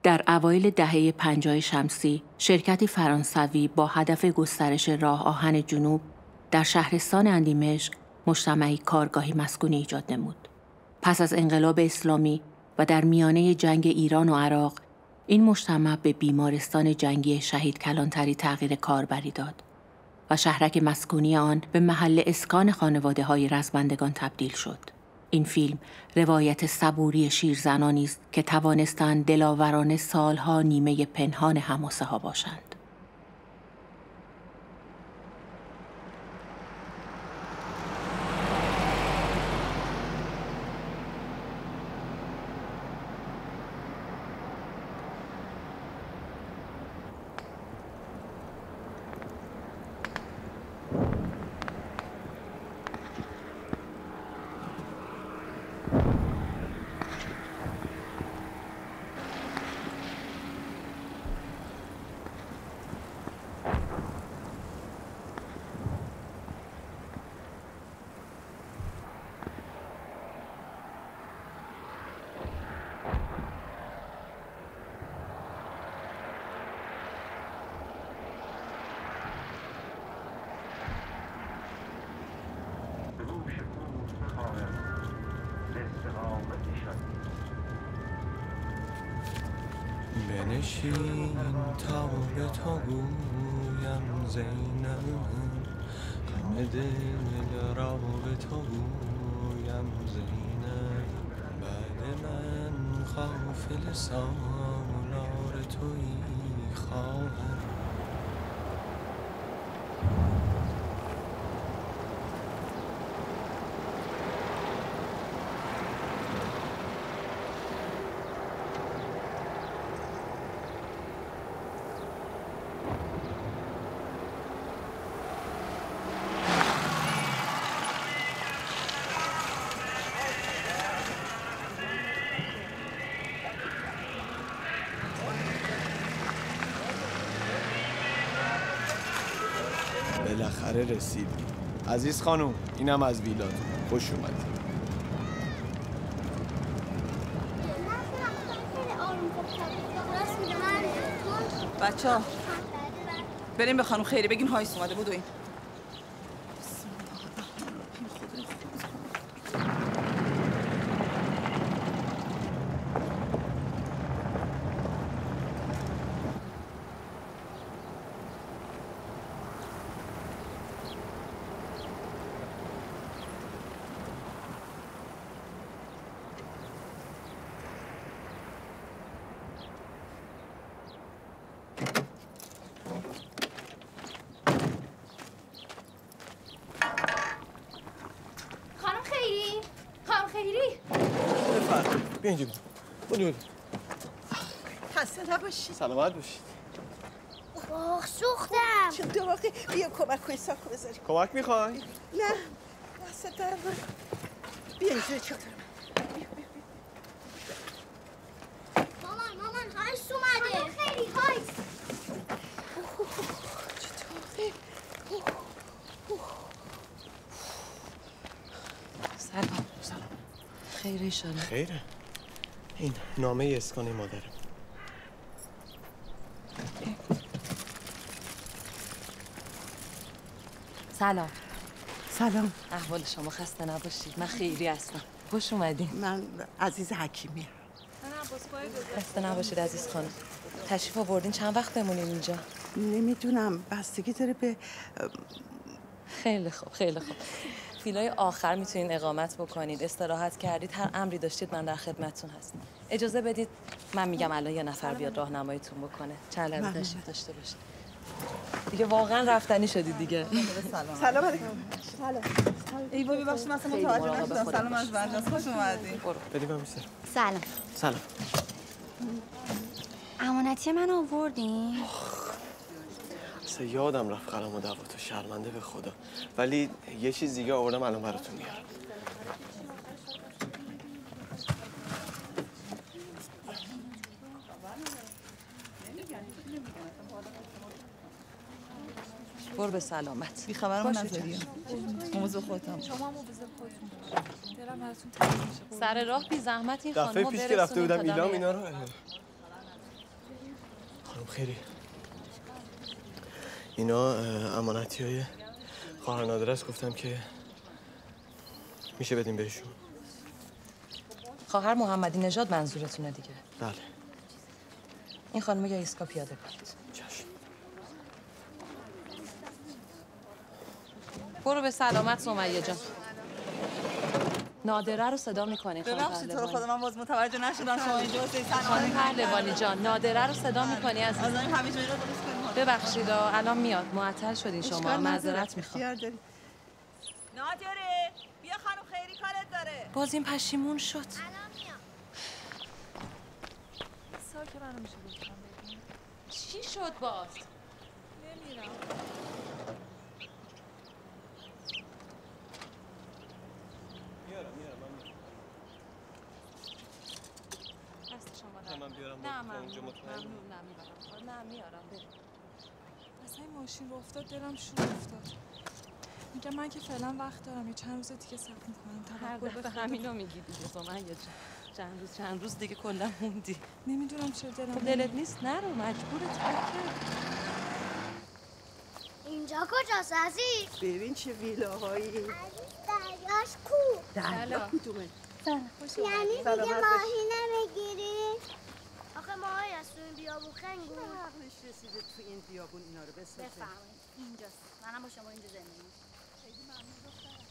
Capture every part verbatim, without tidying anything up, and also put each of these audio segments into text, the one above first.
در اوایل دهه پنجاه شمسی، شرکتی فرانسوی با هدف گسترش راه آهن جنوب در شهرستان اندیمشق مجتمعی کارگاهی مسکونی ایجاد نمود. پس از انقلاب اسلامی و در میانه جنگ ایران و عراق، این مجتمع به بیمارستان جنگی شهید کلانتری تغییر کاربری داد و شهرک مسکونی آن به محل اسکان خانواده‌های رزمندگان تبدیل شد. این فیلم روایت صبوری شیرزنانی است که توانستند دلاورانه سالها نیمه پنهان حماسه‌ها باشند. بنشین تا به تا گویم زینب، غم دل را به تا گویم زینب. بعد من غافل سالار تویی خواهر. بالاخره رسیدی. عزیز خانم، اینم از ویلاتون. خوش اومدی. بچه ها بریم به خانم خیری بگین هایس اومده. بدوین. بیا اینجا بودو. خسته نباشید. سلامت باشید. آخ سوختم. چه داغی. بیا کمک کنی ساکو بذاری. کمک میخوای؟ نه دست در بیا اینجا چطور. مامان مامان هایس اومده. خیلی هایس. چه داغی. سلام. سلام. خیره شده. خیره. این نامه اسکان مادرم. سلام. سلام. احوال شما خسته نباشید. من خیری هستم. خوش اومدین. من عزیز حکیمی. خسته نباشید عزیز خانم. تشریف آوردین چند وقت بمونین اینجا؟ نمیدونم بستگی داره به. خیلی خوب خیلی خوب. فیلای آخر میتونین اقامت بکنید. استراحت کردید هر امری داشتید من در خدمتتون هستم. اجازه بدید من میگم الان یه نفر بیاد راهنماییتون بکنه. چند لحظه تشریف داشته باشید. دیگه واقعا رفتنی شدید دیگه. سلام. سلام علیکم. سلام. ای بابا ببخشید من اصلا متوجه نشدم. سلام از برجاست. خوش اومدین. بریم من میسر. سلام. سلام. امانتی من آوردین؟ اصلا یادم رفت قلم و دواتو. شرمنده به خدا. ولی یه چیز دیگه آوردم الان براتون میارم. برو به سلامت. بی خبرمون نذاریم. مواظب خودتون. شما هم مواظب خودتون باشید. دلم براتون تنگ میشه. سر راه بی زحمت این خانمو دفعه پیش که رفته بودم ایلام اینا رو خانم خیری، اینا امانتی های خواهر نادره است. گفتم که میشه بدیم بهشون. خواهر محمدی نژاد منظورتونه دیگه؟ بله. این خانم یا ایسکا پیاده کنید. چشم. برو به سلامت سمیه جان. نادره رو صدا میکنی خانم ببخشید تو رو پهلوانی. خدا من باز متوجه نشدم شما اینجا حسین خانم پهلوانی جان، نادره رو صدا میکنی عزیز؟ از این همه جایی رو درست کنیم. ببخشید الان میاد. معطل شدین شما. معذرت میخوام. نادره بیا خانم خیری کارت داره. باز این پشیمون شد. الان میام. ساکه منو میشه لطفا بگیم؟ چی شد باز؟ نمیرم. میارم میارم من میارم. دست شما در من بیارم نه با اونجا ممنون مطمئن. ممنون نه میبرم. نه میارم بریم. اصلا این ماشین رو افتاد دلم شور افتاد. میگم من که فعلا وقت دارم یه چند روز دیگه صبر میکنم. هر توکل به دفعه خدا. همینو میگی دیگه سمیه جان. چند روز چند روز دیگه کلا موندی. نمیدونم چرا دلم خب دلت نیست نرو مجبورت بکن. اینجا کجاست عزیز؟ ببین چه ویلاهایی. عزیز دریاش کو؟ دریا کدومه؟ یعنی دیگه ماهی نمیگیری؟ آخه ماهی از تو این بیابون خنگون. عقلش رسیده تو این بیابون اینا رو بسازه. بفرمایید اینجاست. منم با شما اینجا زندگی. خیلی ممنون دخترم.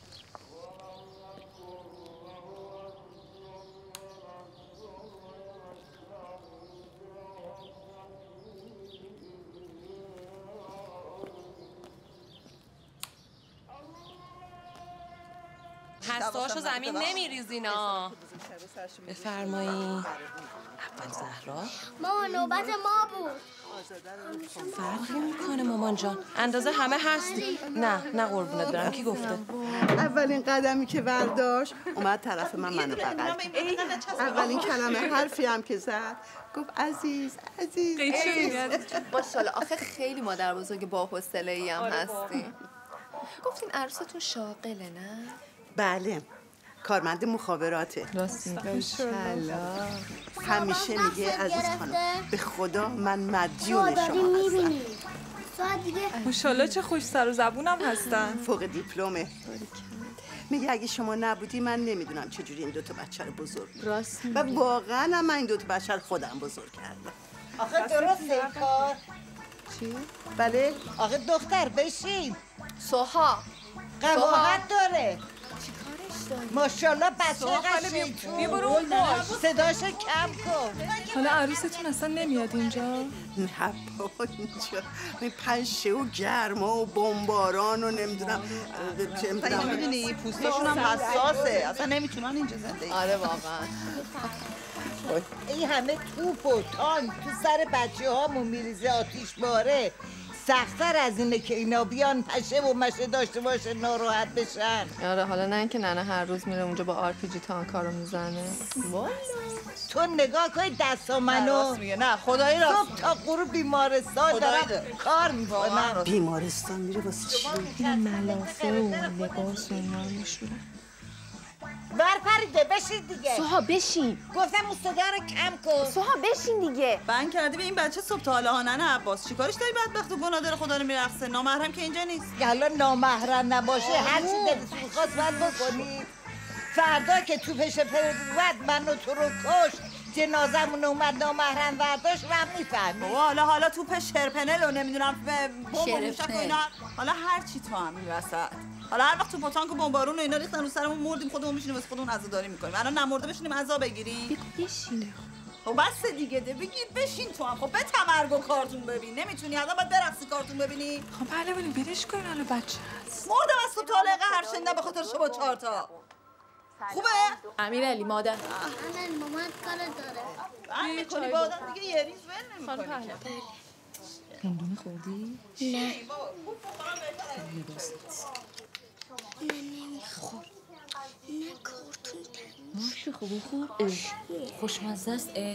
هسته‌هاشو زمین نمیریزینا. بفرمایید. اول زهرا. ماما نوبت ما بود. فرقی میکنه مامان جان. اندازه همه هستی. نه نه قربونت برم. کی گفته؟ اولین قدمی که برداشت اومد طرف من منو بغل کرد. اولین کلمه حرفی هم که زد گفت عزیز عزیز. ماشاءالله آخه خیلی مادر بزرگ با حوصله‌ای هم هستی. گفتین عروستون شاغله نه؟ بله کارمند مخابراته. راستی همیشه میگه عزیز خانم به خدا من مدیون تو شما داری هستم. میبینی. ساعت دیگه ماشاءالله چه خوش سر و زبونم هستن. فوق دیپلمه. میگه اگه شما نبودی من نمیدونم چجوری این دوتا بچه رو بزرگ راست و واقعا هم من این دوتا بچه رو خودم بزرگ کردم. آخه درسته این کار؟ چی؟ بله؟ آخه دختر بشین سوها قباحت داره. ماشاءالله بچه قشنگ بیا برو اون باش. صداش کم کن. حالا عروستون اصلا نمیاد اینجا؟ نه بابا اینجا این پنشه و گرما و بمباران و نمیدونم چه میدونم. میدونی پوستاشون هم حساسه اصلا نمیتونن اینجا زندگی. آره واقعا. این همه توپ و تانک تو سر بچه هامون میریزه آتیش باره. سخت‌تر از اینه که اینا بیان پشه و مشه داشته باشه ناراحت بشن. آره حالا نه اینکه ننه هر روز میره اونجا با آر پی جی تانکا رو میزنه. والا تو نگاه کنی دستا منو. راست میگه نه خدایی راست. صبح تا غروب بیمارستان دارم کار میکنم. بیمارستان میره واسه چی؟ این ملافه و لباس و اینا رو میشورن. برپریده بشین دیگه. سوها بشین. گفتم اون صدا رو کم کن. سوها بشین دیگه. بند کردی به این بچه صبح تا حالا ها ننه عباس چیکارش داری بدبخت و گناه داره خدا رو میرقصه نامحرم که اینجا نیست. حالا نامحرم نباشه هر چی دلتون می‌خواست باید بکنید. فردا که تو پشه پرد منو تو رو کش جنازمون اومد نامحرم برداشت من میفهمی. حالا حالا توپ شرپنل و نمیدونم بمب و موشک و اینا حالا هر چی تو هم این وسط. حالا هر وقت تو پتانک و بمبارون و اینا ریختن رو سرمون مردیم خودمون میشینیم واسه خودمون عزاداری میکنیم. الان نمرده بشینیم عزا بگیریم. بشینه. خب بس دیگه ده بگیر بشین تو هم. خب به تمرگ و کارتون ببین. نمیتونی الان باید برقصی کارتون ببینی. خب بله ببین برش کن الان بچه هست. مردم از تو طالقه هر شنیدم به خاطر شما چهار تا. خوبه؟ امیرعلی مادر. الان مامان کار داره. من میکنی با آدم دیگه یه ریز ول نمیکنی. هندونه خوردی؟ نه. نه نمیخور. نه کارتون ماشی خوبه خوب. خوشمزه است. نه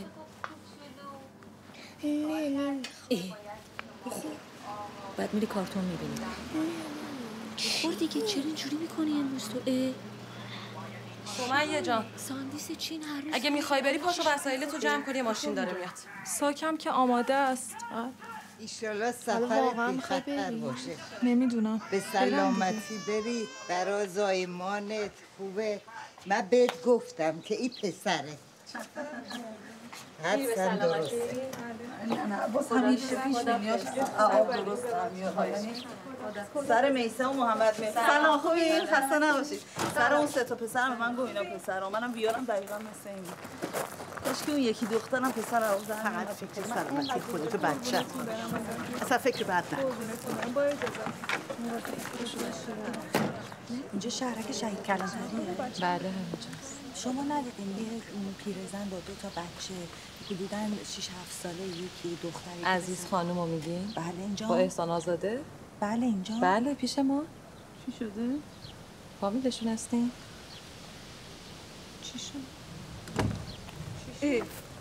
نمیخور. بعد میری کارتون میبینی. خور دیگه چرا اینجوری میکنی امروز تو؟ سمیه جان ساندویچ چین هر روز اگه میخوای بری پاشو وسایل تو جمع کنی، ماشین داره میاد. ساکم که آماده است. ایشالله سفر بی خطر باشه. نمیدونم. به سلامتی بری، برای زایمانت خوبه. من بهت گفتم که این پسره. حدسم درسته. نه نه باز همیشه پیش نمیاد. آب درست میاد. سر میثم و محمد میثم. سلام خوبی؟ خسته نباشید. سر اون سه تا پسرم به من گفت اینا پسرام. منم بیارم دقیقاً مثل این. کاش که اون یکی دخترم پسر آوردن. فقط فکر سلامتی خودت و بچه‌ت. اصلا فکر بد نکن. اینجا شهرک شهید کلانتریه؟ بله همینجاست. شما ندیدین یه پیرزن با دو تا بچه حدوداً شش هفت ساله یکی دختری عزیز خانومو میگین؟ بله اینجا. با احسان آزاده؟ بله اینجا. بله پیش ما. چی شده؟ فامیلشون هستین؟ چی شد؟ ای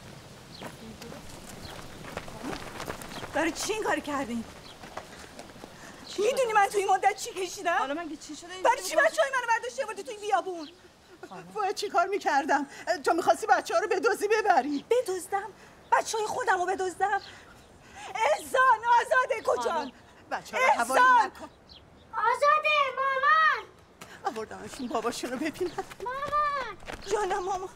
برای چی این کار کردین؟ میدونی من توی این مدت چی کشیدم؟ حالا من چی شده؟ برای چی بچه‌های منو برداشتی آوردی توی بیابون؟ باید چی کار میکردم؟ تو میخواستی بچه ها رو بدزدی ببری. بدزدم؟ بچه های خودم رو بدزدم؟ احسان آزاده کجان؟ بچه ها رو حوالی نکن. آزاده مامان آوردمشون باباشون رو ببینن. مامان جانم مامان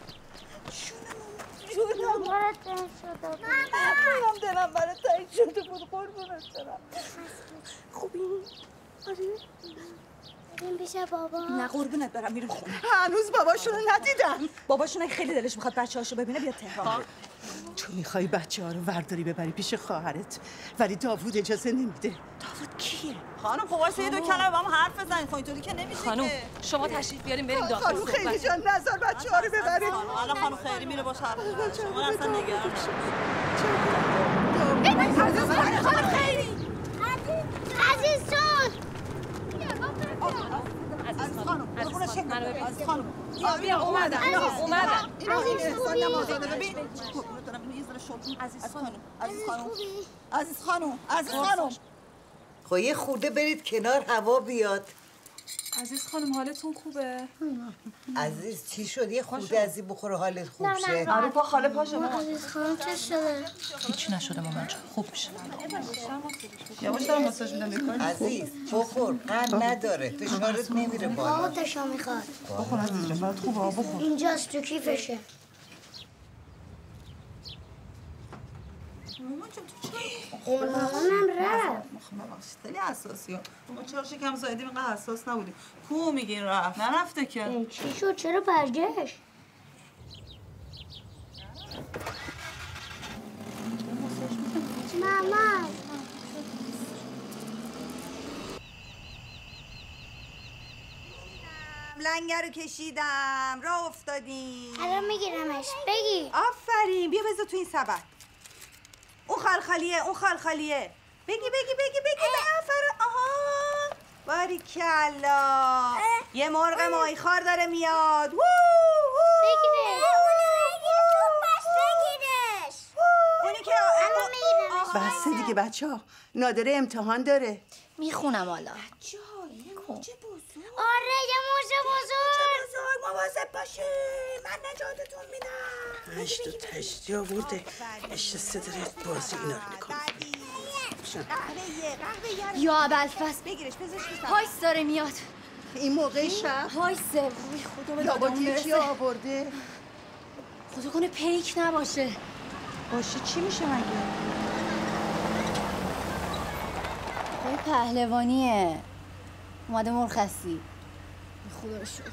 جونم مامان مامان تنگ شده مامان دلم برای تنگ شده بود قربونت برم. خوبی؟ آره؟ بریم پیش بابا. نه قربونت برم میریم خونه. هنوز باباشون رو ندیدم. باباشون خیلی دلش میخواد بچه هاشو ببینه بیاد تهران. تو میخوای بچه ها رو ورداری ببری پیش خواهرت ولی داوود اجازه نمیده. داوود کیه؟ خانم خب واسه یه دو کلمه با هم حرف بزنید. خب اینطوری که نمیشه خانم که. شما تشریف بیاریم بریم داخل. خانم خیلی جان نظر بچه ها رو ببرید. الان خانم خیلی میره باش حرف بزنه. شما اصلا نگران نباش. خانم خیلی عزیز جون عزیز خانم قربونش شکر عزیز خانم بیا اومدم اومدم اینا این احسان نمازاده ببین قربونت برم اینو یه ذره شکر عزیز خانم عزیز خانم عزیز خانم عزیز خانم خب یه خورده برید کنار هوا بیاد. عزیز خانم حالتون خوبه؟ عزیز چی شد؟ یه خورده از این بخور حالت خوب شه. آره پا خاله پا شما. عزیز خانم چه شده؟ هیچ نشده مامان جان خوب میشه. یواش دارم ماساژ میدم میکنی. عزیز بخور قند نداره فشارت نمیره بالا. بابا تشا میخواد. بخور عزیز جان برات خوبه بخور. اینجاست تو کیفشه. مامان جون تو چی؟ مامانم رفت. خیلی حساسی ها. ما چرا شکم زایدیم اینقدر حساس نبودیم. کو میگین رفت؟ نرفته که. چی شد؟ چرا برگشت؟ مامان لنگر رو کشیدم راه افتادیم. الان میگیرمش بگی. آفرین بیا بذار تو این سبد. اون خلخالیه اون خلخالیه. بگی بگی بگی بگی آفرین. آها باریکلا یه مرغ ماهیخوار داره میاد. بگیرش بگیرش. اونی که الان میگیرمش. بسته دیگه بچه ها نادره امتحان داره. میخونم حالا. بچه ها یه موجه بزرگ. آره یه موجه بزرگ. بزرگ مواظب باشی من نجاتتون میدم. هشت و تشتی آورده نشسته داره بازی اینا رو نکنه. یا ابوالفضل بگیرش بذارش تو هایس داره میاد. این موقع شب هایسه وای خدا به لابد دادم یکی برسه. آورده. خدا کنه پیک نباشه. باشه چی میشه مگه؟ خواهی پهلوانیه اومده مرخصی. خدا رو شکر.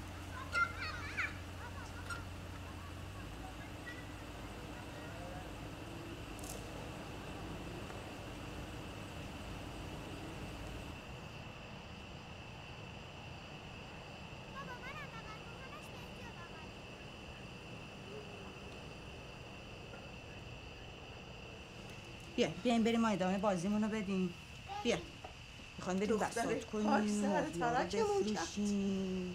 بیا بیاین بریم ما ادامه بازیمون رو بدیم. بیا میخوایم بریم بساط کنیم ماهیا رو بفروشیم.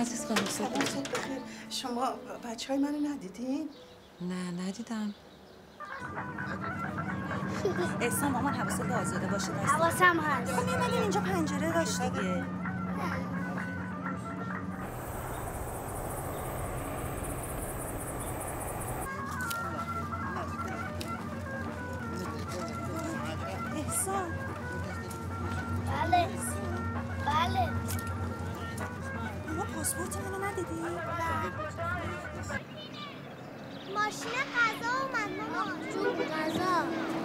عزیز خانم. سلام صبح بخیر. شما بچه های منو ندیدین؟ نه ندیدم. احسان مامان حواست آزاده باشه. حواسم هست. خب میمدین اینجا پنجره داشت دیگه. احسان. بله. بله. ماما پاسپورت منو ندیدی؟ نه. ماشین غذا اومد مامان. جون غذا.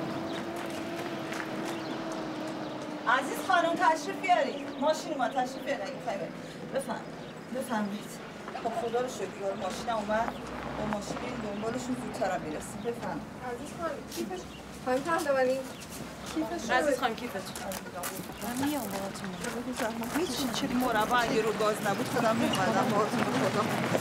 عزیز خانم تشریف بیارید. ماشین ما تشریف بیارید اگه می‌خواید. بفهم. بفهمید. خب خدا رو شکر یارو ماشین اومد. با ماشین این دنبالشون زودتر میرسیم. بفهم. عزیز خانم کیفش خانم پهلوانی کیفش عزیز خانم کیفش من میام باهاتون. میتونی چه مربع اگه رو گاز نبود خودم می‌خوادم باهاتون به خدا.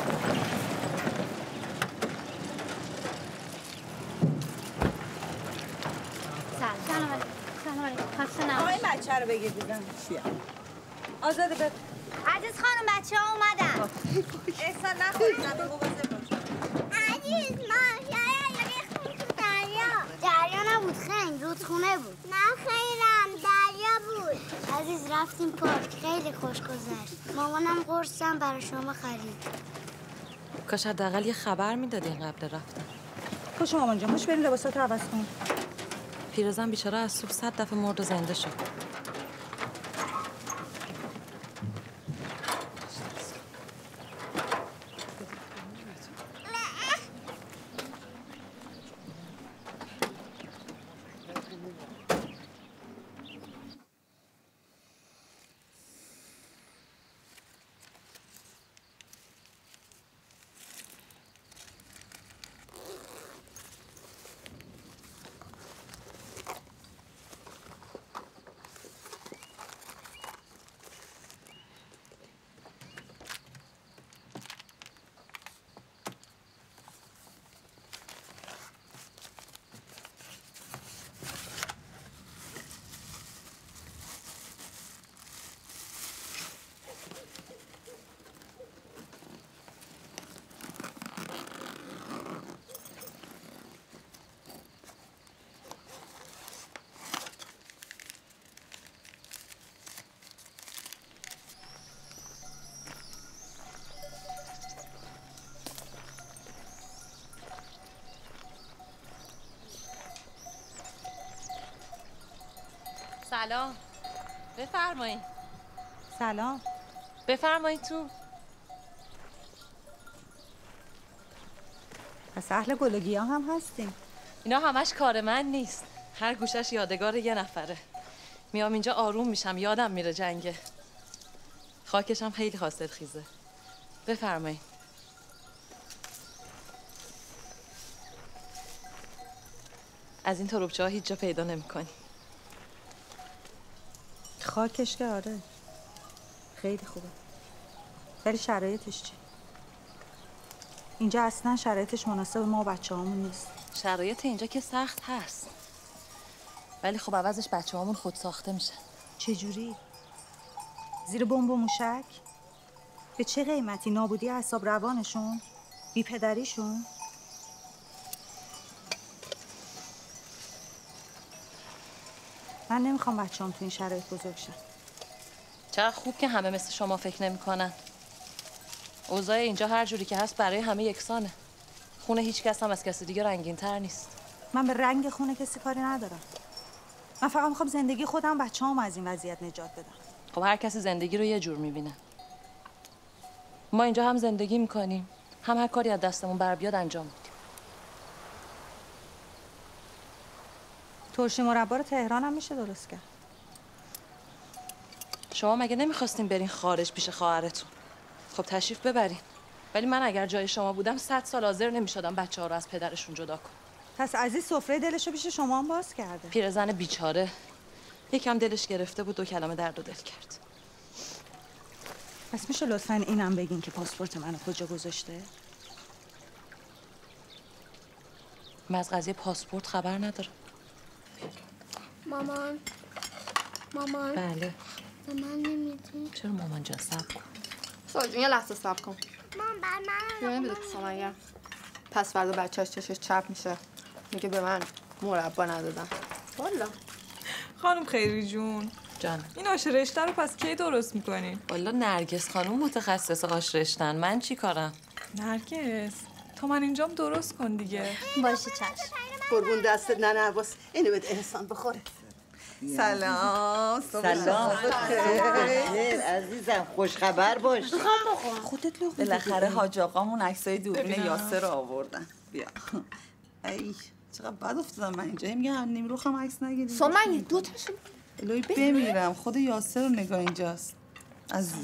سلام علیکم. سلام علیکم. خسته نباشید. آقای بچه رو بگیر بیزن. آزاده بده. عزیز خانم بچه ها اومدن. احسان نخوری زمین مواظب باش. عزیز ما ریختیم تو دریا. دریا نبود خنگ رودخونه بود. نه خیرم دریا بود. عزیز رفتیم پارک خیلی خوش گذشت. مامانم قرصم برای شما خرید. کاش حداقل یه خبر میدادین قبل رفتن. خوش مامان جان خوش بریم لباساتو عوض کن. پیرزن بیچاره از صبح صد دفعه مرد و زنده شد. سلام. بفرمایید. سلام. بفرمایید تو. پس اهل گلگیا هم هستیم. اینا همش کار من نیست. هر گوشش یادگار یه نفره. میام اینجا آروم میشم یادم میره جنگه. خاکش هم خیلی حاصل خیزه. بفرمایید. از این تربچه ها هیچ جا پیدا نمی‌کنی. خاکش که آره خیلی خوبه ولی شرایطش چی؟ اینجا اصلا شرایطش مناسب ما و بچه هامون نیست. شرایط اینجا که سخت هست ولی خب عوضش بچه هامون خود ساخته میشن. چجوری؟ زیر بمب و موشک؟ به چه قیمتی؟ نابودی اعصاب روانشون؟ بی پدریشون؟ من نمیخوام بچه‌ام تو این شرایط بزرگ شن. چقدر خوب که همه مثل شما فکر نمی‌کنن. اوضاع اینجا هر جوری که هست برای همه یکسانه. خونه هیچ کس هم از کسی دیگه رنگین‌تر نیست. من به رنگ خونه کسی کاری ندارم. من فقط میخوام زندگی خودم بچه‌ام از این وضعیت نجات بدم. خب هر کسی زندگی رو یه جور می‌بینه. ما اینجا هم زندگی می‌کنیم، هم هر کاری از دستمون بر بیاد انجام میدیم. ترشی مربا رو تهران هم میشه درست کرد. شما مگه نمیخواستین برین خارج پیش خواهرتون؟ خب تشریف ببرین. ولی من اگر جای شما بودم صد سال حاضر نمیشدم بچه ها رو از پدرشون جدا کنم. پس عزیز سفره دلش رو پیش شما هم باز کرده. پیرزن بیچاره یکم دلش گرفته بود، دو کلمه درد و دل کرد. پس میشه لطفاً اینم بگین که پاسپورت منو کجا گذاشته؟ من از قضیه پاسپورت خبر ندارم. مامان مامان بله. به من نمیدی؟ چرا مامان جان؟ صبر کن. سوال یه لحظه صبر کن. مام بر من نه بده سمیه. پس فردا بچه‌اش چشش چپ میشه. میگه به من مربا ندادن. والا. خانم خیری جون. جان. این آش رشته رو پس کی درست میکنین؟ والا نرگس خانم متخصص آش رشتن. من چی کارم؟ نرگس تو من اینجام درست کن دیگه. باشه چشم. قربون دستت نه نرباس. اینو بهت احسان بخوره. سلام. سلام. خیر عزیزم خوش خبر باش. میخوام بخورم. خودت لقمه بالاخره حاج آقامون عکسای دوربین یاسر رو آوردن. بیا. ای چقدر بد افتادم من اینجا. میگم نیم روخم عکس نگیریم. سمیه دو تاشو الهی بمیرم. خود یاسر رو نگاه اینجاست. عزیزم.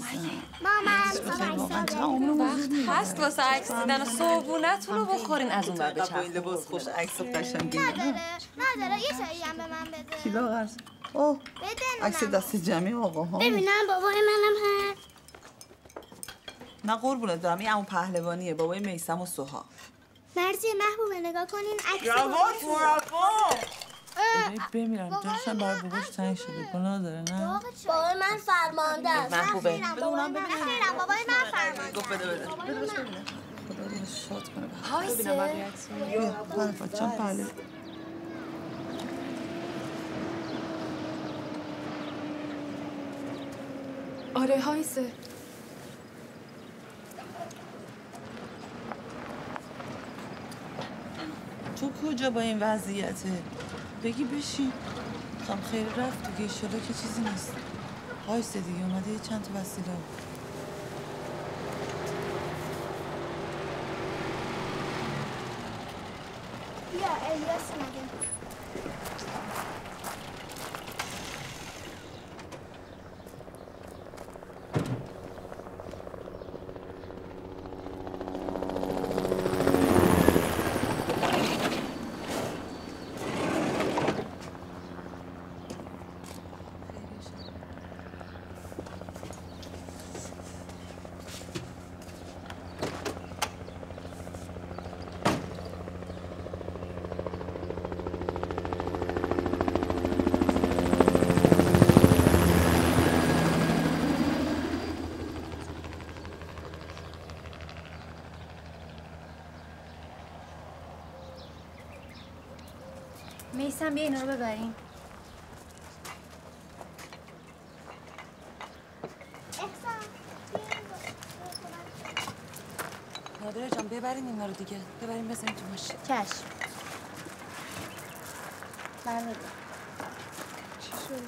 مامان وقت هست واسه عکس دیدن و صبحونتون رو بخورین از اون ور با بچرخون. این لباس خوش عکس قشنگی. نداره نداره یه چایی هم به من بده. کی لاغر؟ اوه بده عکس دست جمعی آقا ها. ببینم بابای منم هست. نه قربونت دارم. این عمو پهلوانیه بابای میثم و سوها. مرسی محبوبه نگاه کنین عکس یواش مربا. اه. بمیرم داشتم برای باباش تنگ شده. گناه داره نه؟ بابای من فرمانده است. محبوبه. بده اونم ببینم. خیرم بابای من فرمانده. گفت بده بده. بده بهش ببینم. خدا رو شاد کنه. هایسه. بیا بله بچه‌م پهلو. آره هایسه. تو کجا با این وضعیته؟ بگی بشین. خم خیلی رفت دیگه ایشالا که چیزی نیست. هایسته دیگه اومده یه چند تا وسیله. بیا الیاس اومده. میثم بیا اینا رو ببریم. نادره جان ببرین اینا رو دیگه. ببرین بزنین تو ماشین. چشم. بله. چی شد؟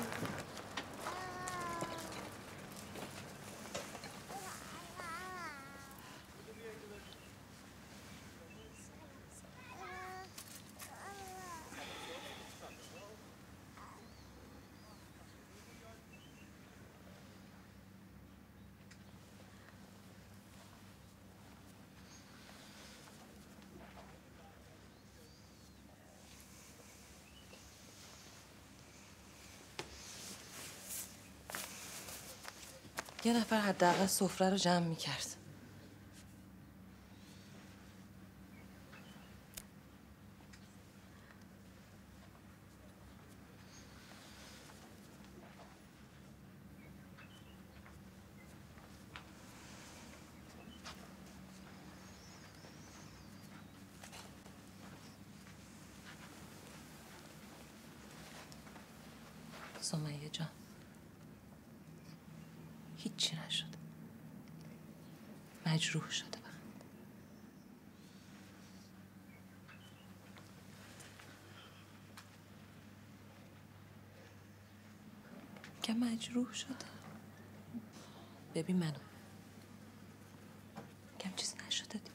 یه نفر حداقل سفره رو جمع میکرد. سمیه جان هیچی نشده. مجروح شده فقط. که مجروح شده. ببین منو. کم چیز نشده دیگه.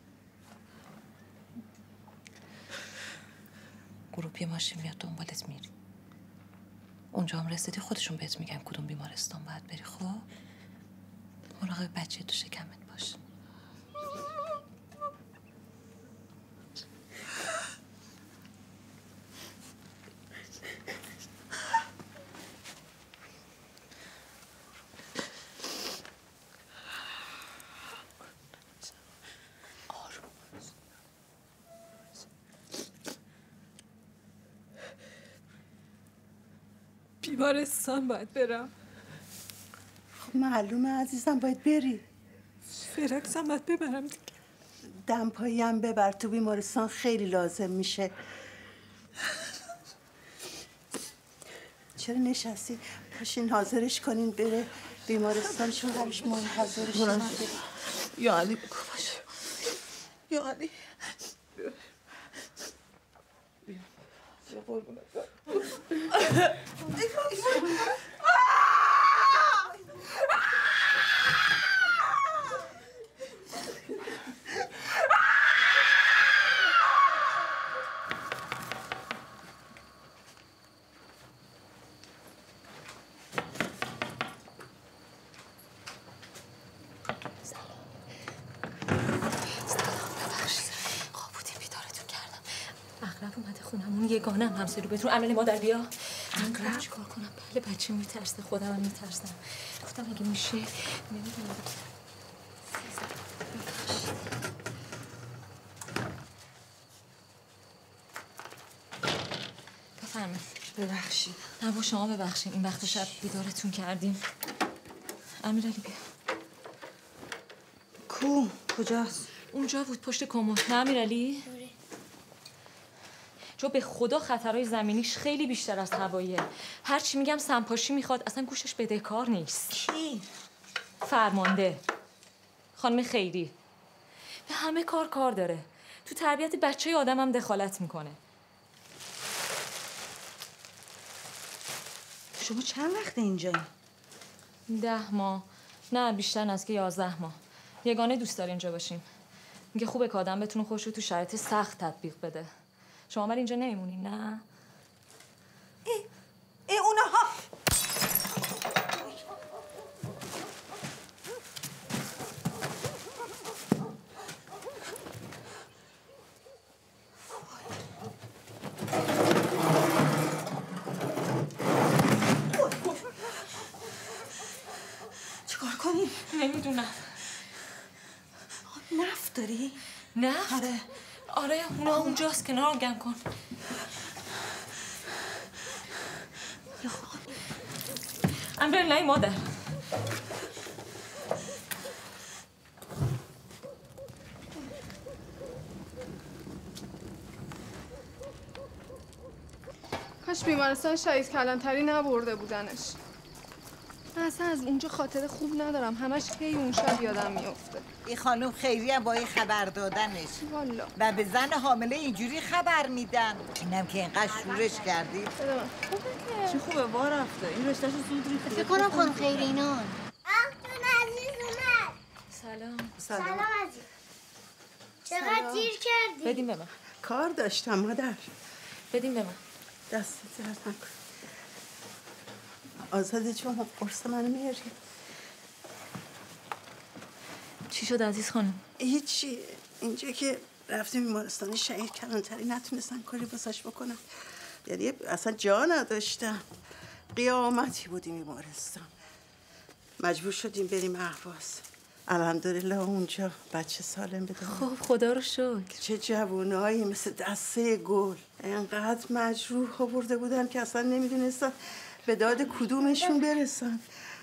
گروه یه ماشین میاد دنبالت میری. اونجا هم رسیدی خودشون بهت میگن کدوم بیمارستان باید بری. خب مراقب بچه تو شکمت باش. بیمارستان باید برم. خب معلومه عزیزم باید بری. فرکسم باید ببرم دیگه. دمپایی هم ببر، تو بیمارستان خیلی لازم میشه. چرا نشستی؟ پاشین حاضرش کنین بره بیمارستان، شوهرش منتظرش. یا علی بگو باشه. یا علی بیا قربونت یگانم همسر رو بهتون عمل مادر بیا. من کار چیکار کنم؟ بله بچه میترسه، خودم هم میترسم. گفتم اگه میشه نمیدونم. بفرمایید. ببخشید. نه با شما ببخشید، این وقت شب بیدارتون کردیم. امیرعلی بیا. کو کجاست؟ اونجا بود پشت کمد. نه امیرعلی؟ چون به خدا خطرهای زمینیش خیلی بیشتر از هواییه. هر چی میگم سمپاشی میخواد، اصلا گوشش بدهکار نیست. کی؟ فرمانده خانم خیری. به همه کار کار داره. تو تربیت بچه آدم هم دخالت میکنه. شما چند وقت اینجایی؟ ده ماه. نه بیشتر نزدیک یازده ماه. یگانه دوست داره اینجا باشیم. میگه خوبه که آدم بتونه خودش رو تو شرایط سخت تطبیق بده. شما ولی اینجا نمیمونین نه؟ ای ای اونها چیکار کنیم؟ نمیدونم. نفت داری؟ نفت؟ آره آره اونا اونجاست، کنار گم کن. امیرعلی مادر. کاش بیمارستان شهید کلانتری نبرده بودنش. من اصلا از اونجا خاطر خوب ندارم، همش کی اون شب یادم میفته. این خانم خیری هم با این خبر دادنش والا و به زن حامله اینجوری خبر میدن. اینم که اینقدر شورش کردی. چه خوبه وا رفته. این رشته‌شو زود ریخته. فکر کنم خانم خیری اینان. اختون عزیز اومد. سلام. سلام. سلام عزیز. چقدر دیر کردی؟ بدیم به من. کار داشتم مادر. بدیم به من. دست درد نکن. آزاده چون قرص منو میاری؟ چی شد عزیز خانم؟ هیچی. اینجا که رفتیم بیمارستان شهید کلانتری نتونستن کاری واسش بکنن. یعنی اصلا جا نداشتم. قیامتی بودیم بیمارستان. مجبور شدیم بریم اهواز. الحمدلله اونجا بچه سالم به دنیا. خب خدا رو شکر. چه جوونایی مثل دسته گل. اینقدر مجروح آورده بودن که اصلا نمیدونستن به داد کدومشون برسن.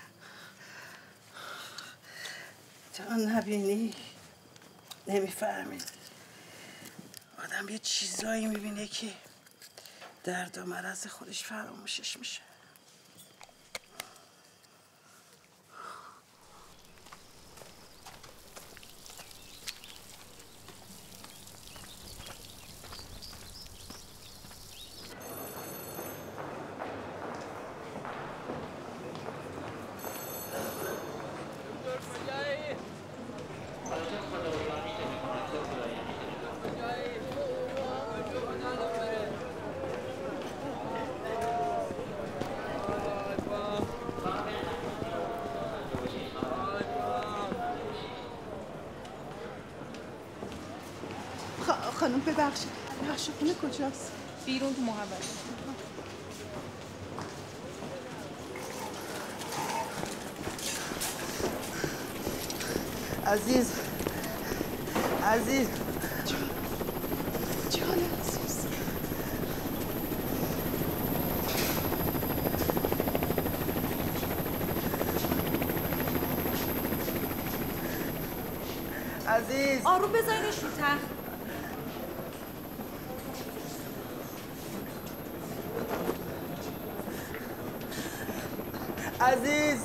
تا نبینی نمیفهمی. آدم یه چیزایی میبینه که درد و مرض خودش فراموشش میشه. خانم ببخشید، نقشه خونه کجاست؟ بیرون تو محوطه. عزیز عزیز جان عزیز. عزیز آروم بذارینش رو تخت. عزیز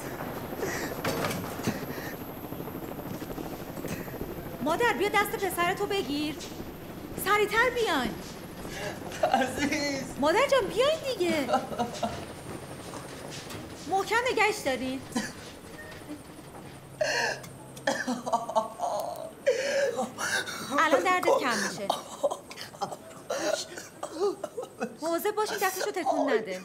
مادر بیا دست پسرتو بگیر. سریعتر بیاین. عزیز مادر جان بیاین دیگه. محکم نگهش دارین. الان دردت کم میشه. مواظب باشین دستشو تکون نده.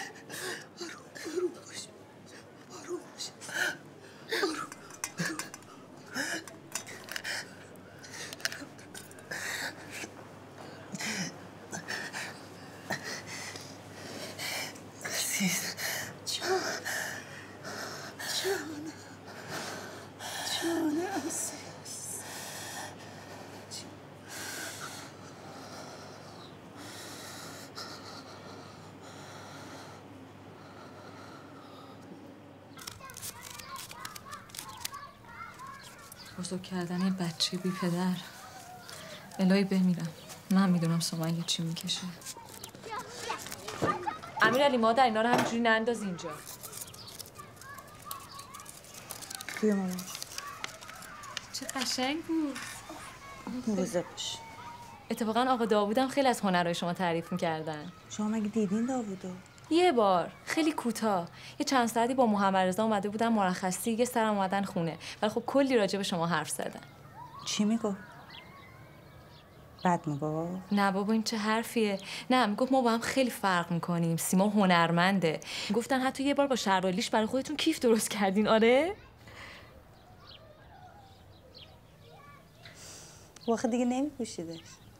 بزرگ کردن یه بچه بی پدر. الهی بمیرم. من میدونم سومن چی میکشه. امیرعلی مادر اینا رو همینجوری ننداز اینجا. بیا مامان. چه قشنگ بود. مواظب باش. اتفاقا آقا داوودم خیلی از هنرهای شما تعریف میکردن. شما مگه دیدین داوودو؟ یه بار خیلی کوتاه یه چند ساعتی با محمد رضا اومده بودن مرخصی، یه سرم اومدن خونه، ولی خب کلی راجع به شما حرف زدن. چی میگو؟ بد میگو؟ نه بابا این چه حرفیه. نه میگفت ما با هم خیلی فرق میکنیم، سیما هنرمنده. گفتن حتی یه بار با شربالیش برای خودتون کیف درست کردین. آره واخه دیگه نمیپوشیدش.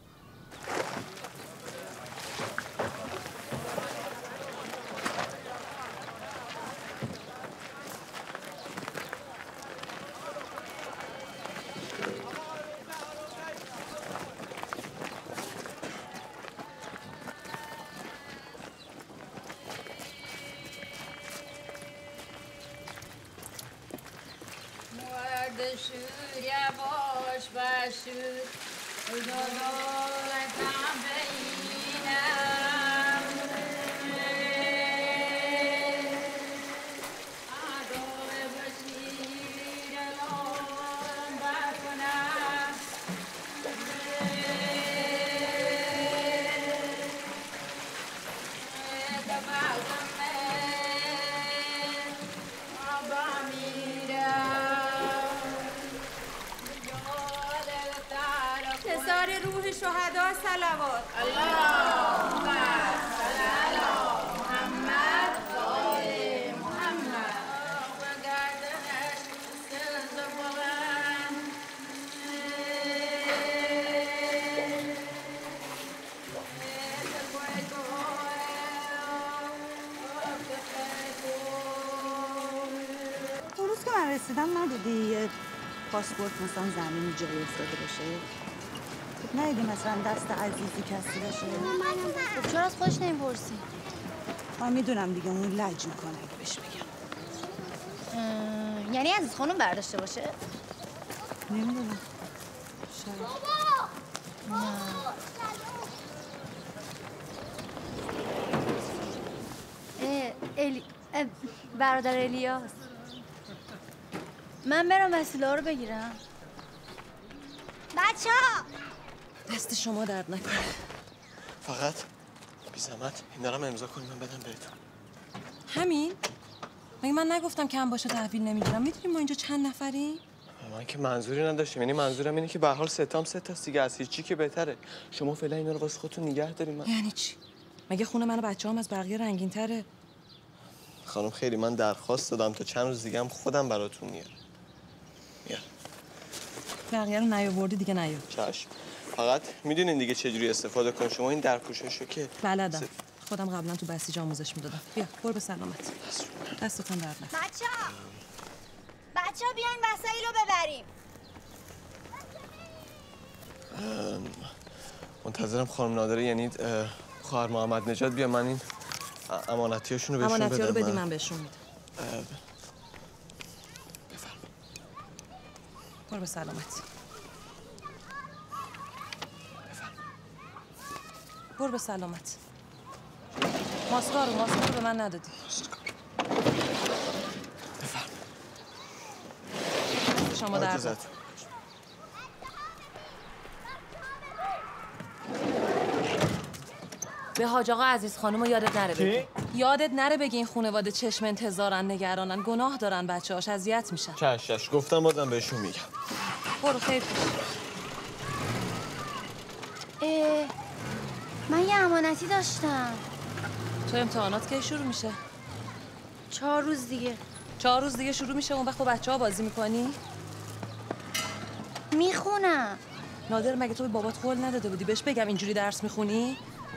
روح شهدا صلوات. اللهم صل علی محمد و آل محمد. اون روز که من رسیدم ندیدی یه پاسپورت مثلا زمینی جایی افتاده باشه؟ ندیدی مثلا دست عزیزی کسی باشه؟ خب چرا از خودش نمیپرسی؟ من میدونم دیگه اون لج میکنه اگه بهش بگم. یعنی عزیز خانم برداشته باشه؟ نمیدونم شاید. نه. الی... برادر الیاس، من برم وسیله رو بگیرم. بچه ها دست شما درد نکنه. فقط بی زحمت این دارم امضا کنیم من بدم بهتون. همین؟ مگه من نگفتم کم باشه تحویل نمیگیرم؟ میدونیم ما اینجا چند نفریم؟ من که منظوری نداشتم، یعنی منظورم اینه که به هر حال سه تام سه تاست دیگه، از هیچ چی که بهتره. شما فعلا اینا رو واسه خودتون نگه دارین. من یعنی چی؟ مگه خونه من و بچه‌هام از بقیه رنگین‌تره؟ خانم خیلی من درخواست دادم تا چند روز دیگه هم خودم براتون میارم. میار. بقیه رو نیاوردی دیگه نیار. چشم. فقط میدونین دیگه چجوری استفاده کن. شما این درپوششو که بلدم. س... خودم قبلا تو بسیج آموزش میدادم. بیا برو به سلامت. دستتون درد نکنه. بچه‌ها بچه‌ها بیاین وسایل رو ببریم. منتظرم خانم نادره، یعنی خواهر محمد نژاد بیا من این امانتیاشون رو بهشون بدم. امانتی‌ها رو بدی من بهشون میدم. بفرمایید. برو به سلامت. برو به سلامت. ماسکا رو ماسکا رو به من ندادی. بفرم. شما درد. به حاج آقا عزیز خانم یادت نره بگی. یادت نره بگی این خانواده چشم انتظارن، نگرانن، گناه دارن، بچه‌هاش اذیت میشن. چش چش گفتم بازم بهشون میگم. برو خیر پیش. اه من یه امانتی داشتم. تو امتحانات کی شروع میشه؟ چهار روز دیگه. چهار روز دیگه شروع میشه. اون وقت با بچه‌ها بازی میکنی؟ میخونم. نادر مگه تو به بابات قول نداده بودی بهش بگم اینجوری درس میخونی؟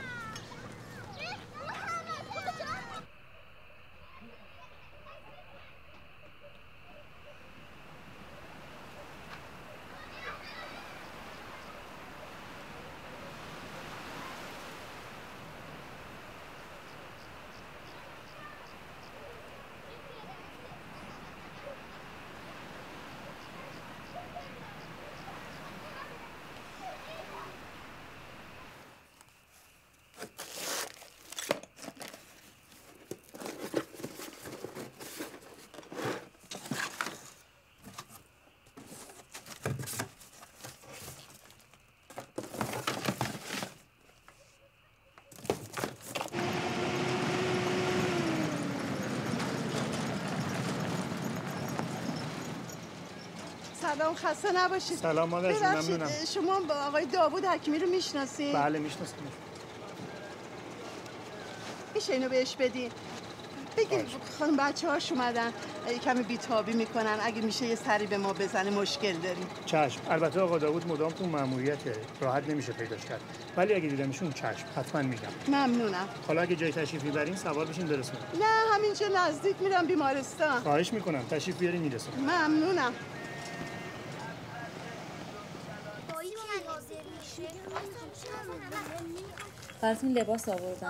سلام، خسته نباشید. سلام مادر جون، ممنونم. شما با آقای داوود حکیمی رو میشناسید؟ بله میشناسم. میشه اینو بهش بدین؟ بگید خانم بچه هاش اومدن کمی بیتابی میکنن، اگه میشه یه سری به ما بزنه، مشکل داریم. چشم. البته آقا داوود مدام تو مأموریته، راحت نمیشه پیداش کرد، ولی اگه دیدمشون چشم حتما میگم. ممنونم. حالا اگه جای تشریف میبرین سوار بشین برسون. نه همینجا نزدیک میرم بیمارستان. خواهش میکنم تشریف بیارین میرسون. ممنونم. براتون لباس آوردم.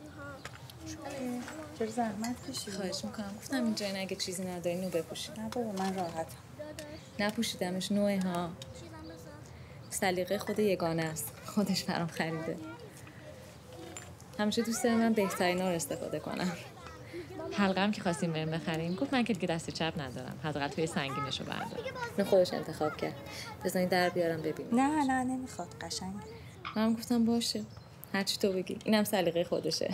چرا زحمت کشیدی؟ خواهش میکنم. گفتم اینجا این اگه چیزی ندارین رو بپوشید. نه بابا من راحتم. نپوشیدمش، نوعه ها. سلیقه خود یگانه است. خودش برام خریده. همیشه دوست دارم من بهترین ها رو استفاده کنم. حلقه هم که خواستیم بریم بخریم گفت من که دیگه دست چپ ندارم، حداقل توی سنگینشو بردار. نه خودش انتخاب کرد. بزنین در بیارم ببینیم. نه نه نمیخواد، قشنگ. منم گفتم باشه. هر چی تو بگی. اینم سلیقه خودشه.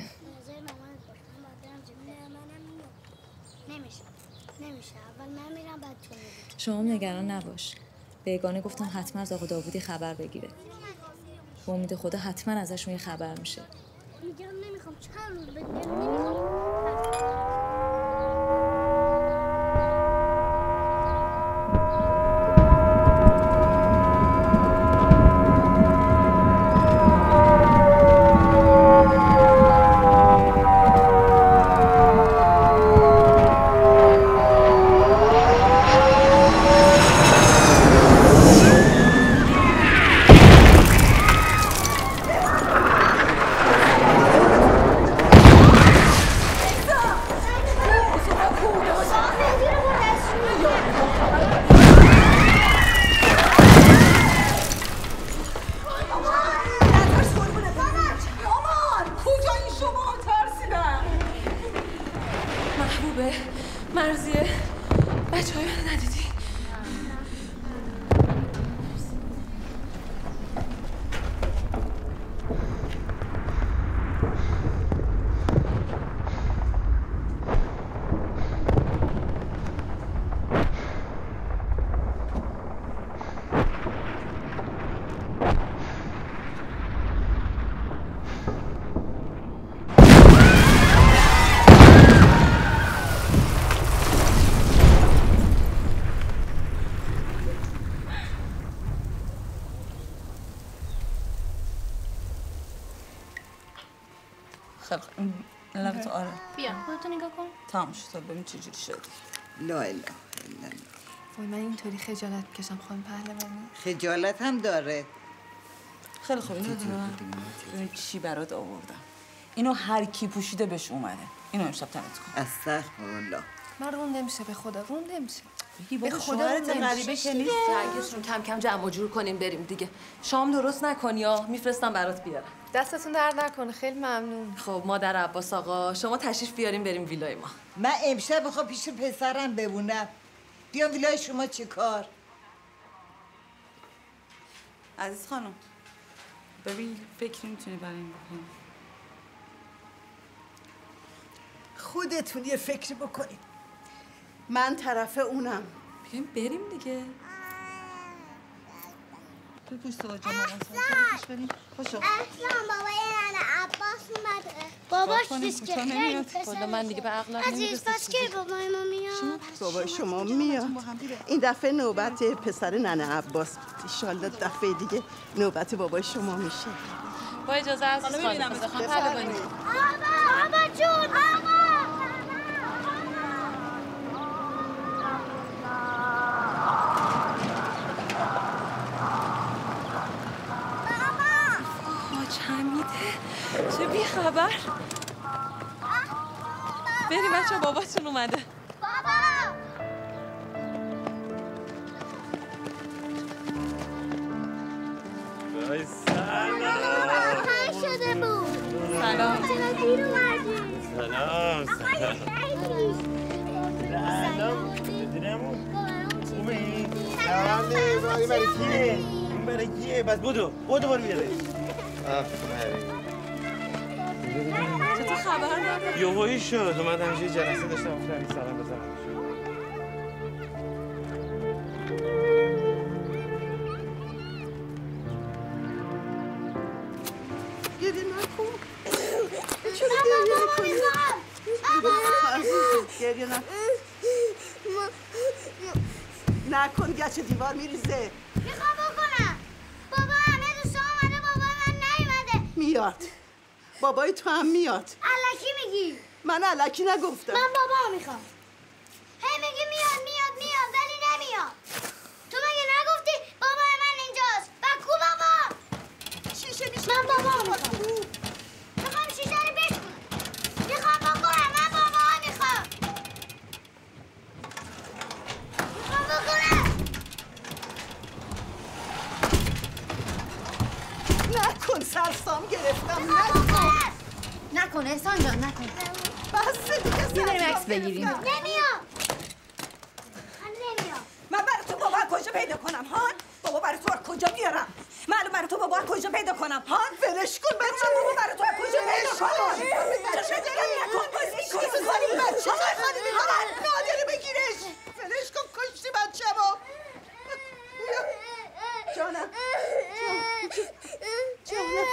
نمیشه. نمیشه. اول من میرم بعد تو میری. شما نگران نباش. به یگانه گفتم حتما از آقا داوودی خبر بگیره. با امید خدا حتما ازشون یه خبر میشه. میگم نمیخوام چند روز بگم نمیخوام. مرضیه بچه های من ندیدی؟ خیلی لبتو آره بیا خودتو نگاه کن. تمام شد. ببین چه جوری شد. لا اله الا الله. وای من اینطوری خجالت میکشم خانم پهلوانی. خجالت هم داره. خیلی خوب. اینو ببین چی برات آوردم. اینو هر کی پوشیده بهش اومده. اینو امشب تنت کن. استغفرالله. من رونده میشه به خدا رونده میشه. به خدا غریبه که نیست. سنگشون کم کم جمع و جور کنیم بریم دیگه. شام درست نکنی یا میفرستم برات بیارم. دستتون درد نکنه، خیلی ممنون. خب مادر عباس آقا شما تشریف بیاریم بریم ویلای ما. من امشب بخوام پیش پسرم بمونم. بیام ویلای شما چه کار؟ عزیز خانم ببین فکری میتونی برای این بکنی؟ خودتون یه فکری بکنید. من طرف اونم. بیایم بریم دیگه. تو پوست تو جا مامان سر بریم. خوشو. اصلا بابای ننه عباس اومده. باباش دیست که خیلی خدا من دیگه به عقلم نمیرسه. عزیز پس کی بابای ما میاد؟ بابای شما میاد. این دفعه نوبت پسر ننه عباس بود. ایشالله دفعه دیگه نوبت بابای شما میشه. با اجازه عزیز خانم بخوام پهلوانی. آبا آبا جون آبا. حمیده چه بی خبر. بریم بچه باباتون اومده. بابا وای سلام. پنج شده بود. سلام. چرا دیر اومدی؟ سلام سلام. سلام. چطورمون؟ خوبی؟ سلام. این برای کیه؟ این برای کیه؟ بس بودو بودو برو بیاره. آفرین. چطور خبر نداری؟ یوهایی شد اومدم یه جلسه داشتم گفتم این سلام بزنم. گریه نکن. چرا گریه نکنی؟ عزیزم گریه نکن. نکن گچ دیوار میریزه. میخوام بکنم. بابا همه دوستا اومده بابا من نیومده. میاد. بابای تو هم میاد. الکی میگی؟ من الکی نگفتم. من بابا میخوام. هی میگی میاد میاد میاد ولی نمیاد. تو مگه نگفتی بابای من اینجاست؟ و کو بابا؟ شیشه میشه. من بابا میخوام. میخوام شیشه رو بشکنم. میخوام بکنم من بابا میخوام. میخوام بکنم. نکن سرسام گرفتم. نکن. نکن احسان جان نکن. بس دیگه بریم عکس بگیریم. نمیام. من نمیام. من برای تو بابا کجا پیدا کنم ها؟ بابا برای تو کجا بیارم؟ معلوم برای تو بابا کجا پیدا کنم ها؟ ولش کن بچه. بابا برای تو کجا پیدا کنم؟ چه دیگه نکن بازی کنی بچه خواهی میکنم نادره بگیرش. ولش کن کشتی بچه ما. جانم جانم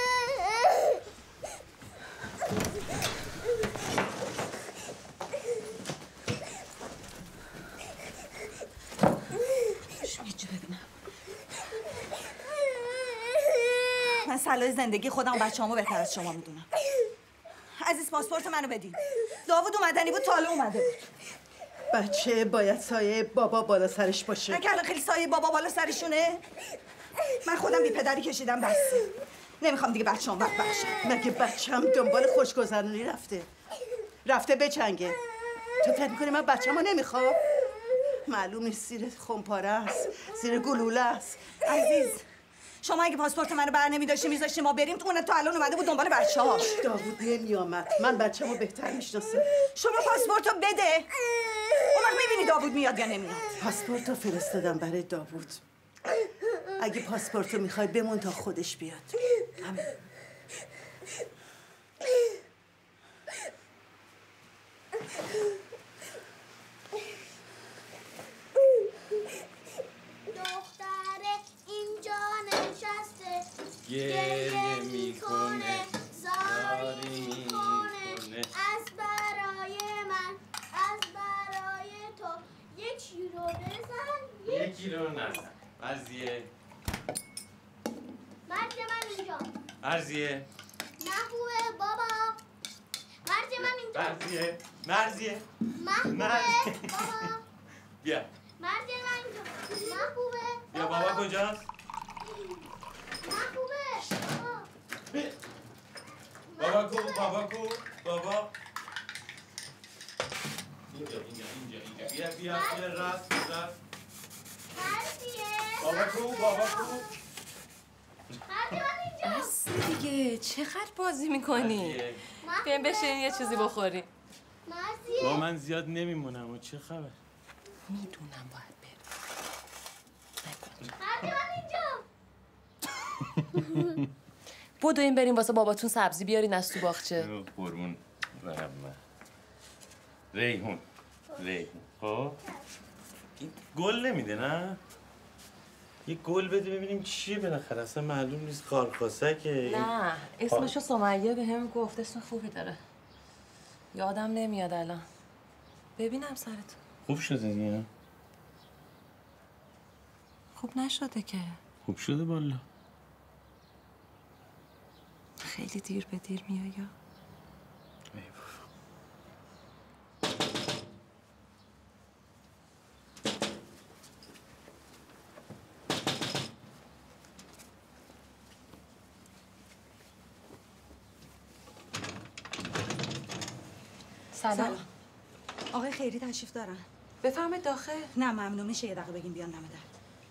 من صلاح زندگی خودم و بچه‌هامو بهتر از شما میدونم. عزیز پاسپورت منو بدین. داوود اومدنی بود تاله اومده بود. بچه باید سایه بابا بالا سرش باشه. نگه الان خیلی سایه بابا بالا سرشونه؟ من خودم بی پدری کشیدم بس. نمیخوام دیگه بچه‌ام وقت بخشم. مگه بچه‌م دنبال خوشگذرونی رفته؟ رفته بچنگه. تو فکر می‌کنی من بچه‌مو نمیخوام؟ معلوم نیست زیر خمپاره است، زیر گلوله است. عزیز شما اگه پاسپورت منو بر نمی‌داشتی می‌ذاشتی ما بریم تو اون تا الان اومده بود دنبال بچه‌هاش. داوود نمی‌آمد. من بچه‌مو بهتر می‌شناسم. شما پاسپورتو بده. اون وقت می‌بینی داوود میاد یا نمیاد. پاسپورتو فرستادم برای داوود. اگه پاسپورتو می‌خوای بمون تا خودش بیاد. همین. دختره اینجا نشسته گریه میکنه زاری میکنه از برای من از برای تو یکی رو بزن یکی رو نزن. مرزیه مرد من اینجا مرزیه محبوبه بابا مرد من اینجا مرزیه مرزیه محبوبه بابا بیا مرد من اینجا محبوبه بیا بابا کجاست؟ محبوبه بابا کو بابا کو بابا اینجا اینجا اینجا اینجا بیا بیا بیا راست راست مرسیه بابا کو بابا کو مرد من اینجا بس دیگه چقدر بازی میکنی؟ بیایم بشین یه چیزی بخوریم. با من زیاد نمیمونم و چه خبر؟ میدونم باید بریم. بدویم بریم واسه باباتون سبزی بیارین از تو باغچه. قربون برم من. ریحون ریحون خب این گل نمیده نه؟ یه گل بده ببینیم چیه بالاخره، اصلا معلوم نیست خارخاسکه. نه اسمشو سمیه به هم گفت، اسم خوبی داره. یادم نمیاد الان. ببینم سرت. خوب شده دیگه؟ خوب نشده که. خوب شده بالا. خیلی دیر به دیر میای یا؟ سلام. آقای خیری تشریف دارن. بفرمایید داخل. نه ممنون میشه یه دقیقه بگیم بیان دم در.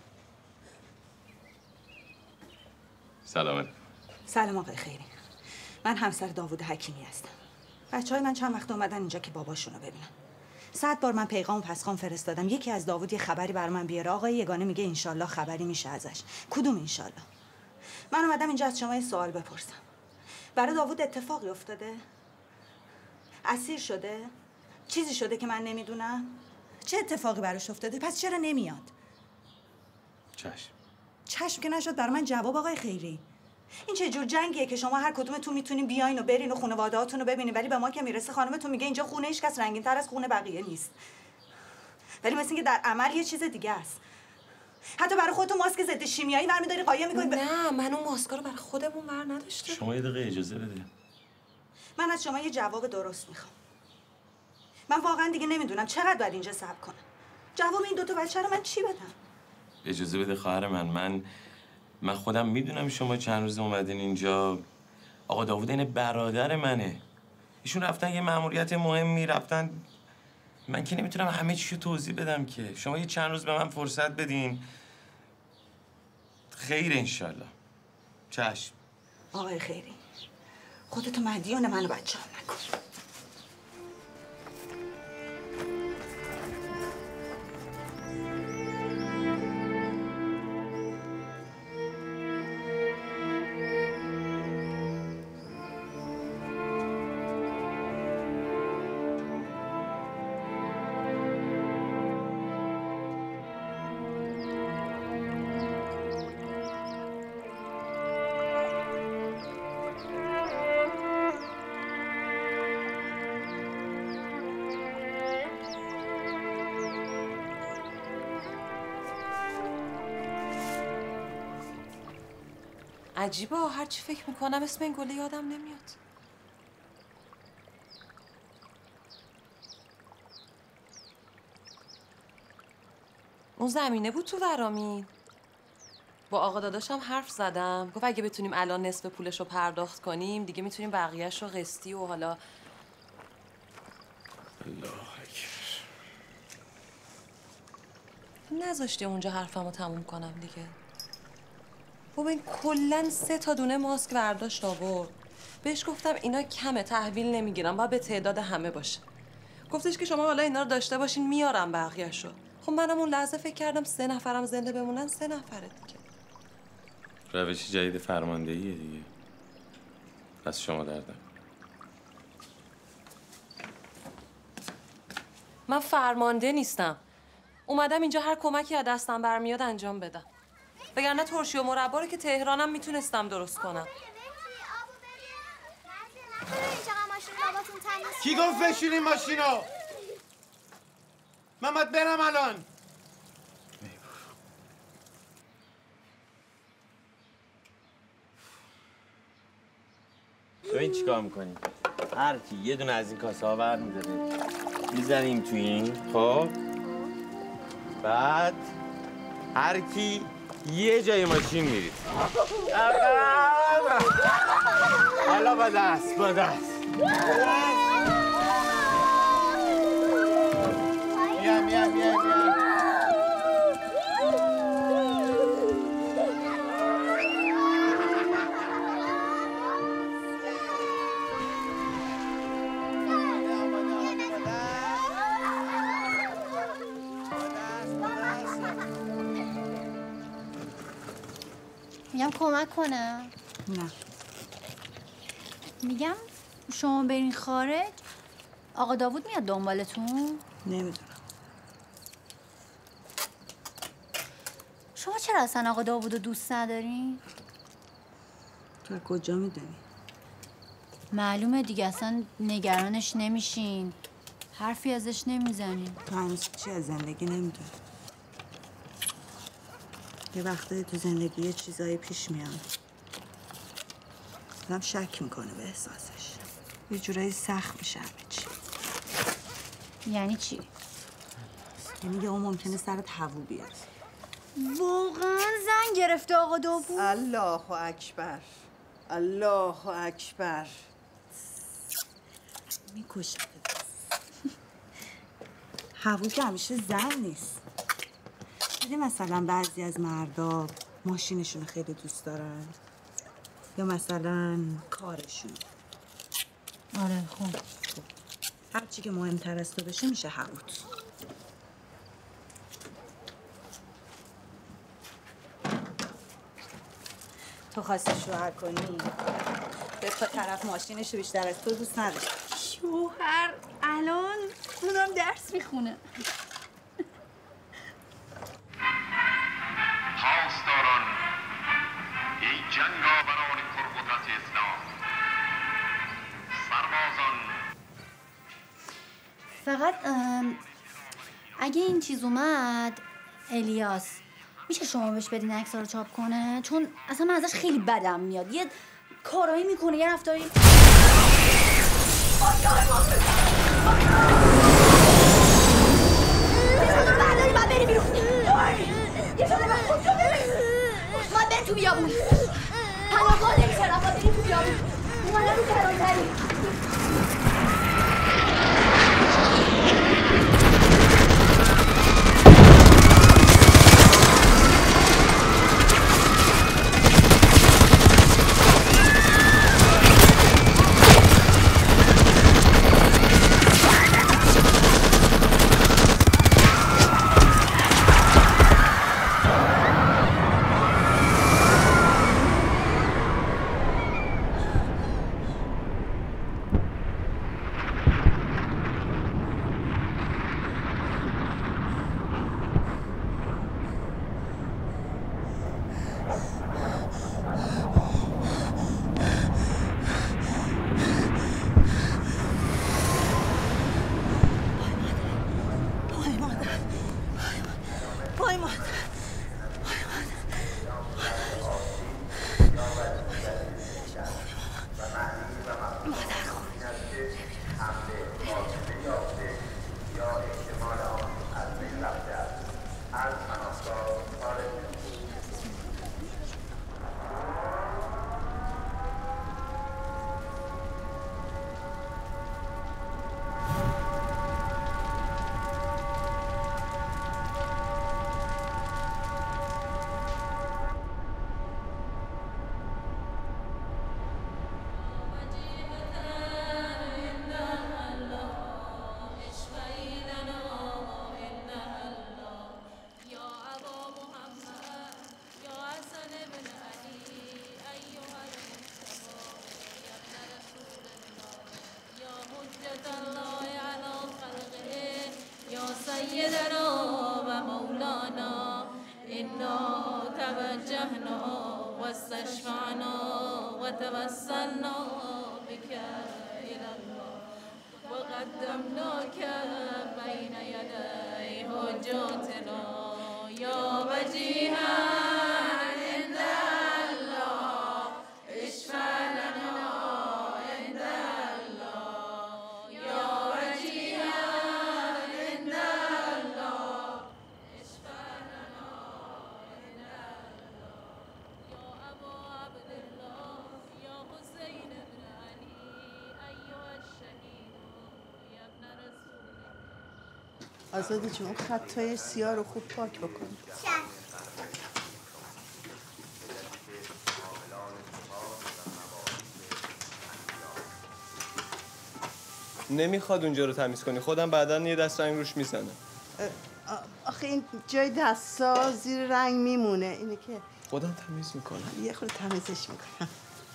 سلام. سلام آقای خیری. من همسر داوود حکیمی هستم. بچهای من چند وقت اومدن اینجا که باباشونو ببینن. صد بار من پیغام و پسخام فرستادم یکی از داوود یه خبری بر من بیاره. آقای یگانه میگه انشالله خبری میشه ازش. کدوم انشالله؟ من اومدم اینجا از شما یه سوال بپرسم. برای داوود اتفاقی افتاده؟ اسیر شده؟ چیزی شده که من نمیدونم؟ چه اتفاقی براش افتاده؟ پس چرا نمیاد؟ چشم. چشم که نشد برای من جواب آقای خیری. این چه جور جنگیه که شما هر کدومتون میتونین بیاین و برین و خانواده هاتون رو ببینین، ولی به ما که میرسه خانمتون میگه اینجا خونه هیچ کس رنگین تر از خونه بقیه نیست. ولی مثل اینکه در عمل یه چیز دیگه است. حتی برای خودتون ماسک ضد شیمیایی برمی‌داری قایم می‌کنی. ب... نه من اون ماسکا رو برای خودمون بر نداشتم. شما یه دقیقه اجازه بده. من از شما یه جواب درست میخوام. من واقعا دیگه نمیدونم چقدر باید اینجا صبر کنم. جواب این دو تا بچه رو من چی بدم؟ اجازه بده خواهر من. من من خودم میدونم شما چند روز اومدین اینجا. آقا داوود این برادر منه. ایشون رفتن یه مأموریت مهمی رفتن. من که نمیتونم همه چی رو توضیح بدم که. شما یه چند روز به من فرصت بدین. خیر انشالله. چشم. آقای خیری خودتو مدیون منو بچه هم نکن. عجیبه هر چی فکر میکنم اسم این گله یادم نمیاد. اون زمینه بود تو ورامین. با آقا داداشم حرف زدم گفت اگه بتونیم الان نصف پولش رو پرداخت کنیم دیگه میتونیم بقیهش رو قسطی و حالا. الله اکبر. نذاشتی اونجا حرفمو تموم کنم دیگه. بابا این کلن سه تا دونه ماسک برداشت آورد. بهش گفتم اینا کمه تحویل نمیگیرم باید به تعداد همه باشه. گفتش که شما حالا اینا رو داشته باشین میارم بقیه‌شو. خب منم اون لحظه فکر کردم سه نفرم زنده بمونن سه نفره دیگه. روش جدید فرماندهیه دیگه. از شما دردم. من فرمانده نیستم. اومدم اینجا هر کمکی از دستم برمیاد انجام بدم. وگرنه ترشی و مربا رو که تهرانم میتونستم درست کنم. کی گفت بشینین ماشینا؟ من باید برم الان. ببین چیکار میکنیم. هر کی یه دونه از این کاسه ها برمی‌داره میزنیم تو این. خب بعد هر کی یه جای ماشین میرید. حالا با دست با دست. میا میا میا میا. میگم کمک کنم. نه. میگم شما برین خارج آقا داوود میاد دنبالتون؟ نمیدونم. شما چرا اصلا آقا داوود رو دوست ندارین؟ تو از کجا میدونی؟ معلومه دیگه، اصلا نگرانش نمیشین، حرفی ازش نمیزنین. تو هنوز چی از زندگی نمیدونی. یه وقته تو زندگی یه چیزایی پیش میان آدم شک میکنه به احساسش، یه جورایی سخت میشه همه چی. یعنی چی؟ یعنی یه اون ممکنه سرت هوو بیاد. واقعا زن گرفته آقا داوود؟ الله اکبر، الله اکبر. میکشه هوو که همیشه زن نیست. دیدی مثلا بعضی از مردا ماشینشون خیلی دوست دارن یا مثلا کارشون. آره خوب. هرچی که مهمتر از تو بشه میشه هووت. تو خواستی شوهر کنی به تا طرف ماشینشو بیشتر از تو دوست نداشت. شوهر الان اونم درس میخونه. پاسداران، ای جنگاوران پرقدرت اسلام، سربازان. فقط اگه این چیز اومد الیاس میشه شما بهش بدین عکس‌ها رو چاپ کنه؟ چون اصلا من ازش خیلی بدم میاد، یه کارایی میکنه، یه رفتاری. برداری باید بری بیرون. یه شده من خود شده باید بری تو بیابون. پناهگاه نمیشه رفت، باید بری تو بیابون. اومده رو کلانتری. آزاده جون اون خطای سیاه رو خوب پاک بکن. نمیخواد اونجا رو تمیز کنی، خودم بعدا یه دست رنگ روش میزنم. آخه این جای دستا زیر رنگ میمونه، اینه که خودم تمیز میکنم. یه خورده تمیزش میکنم.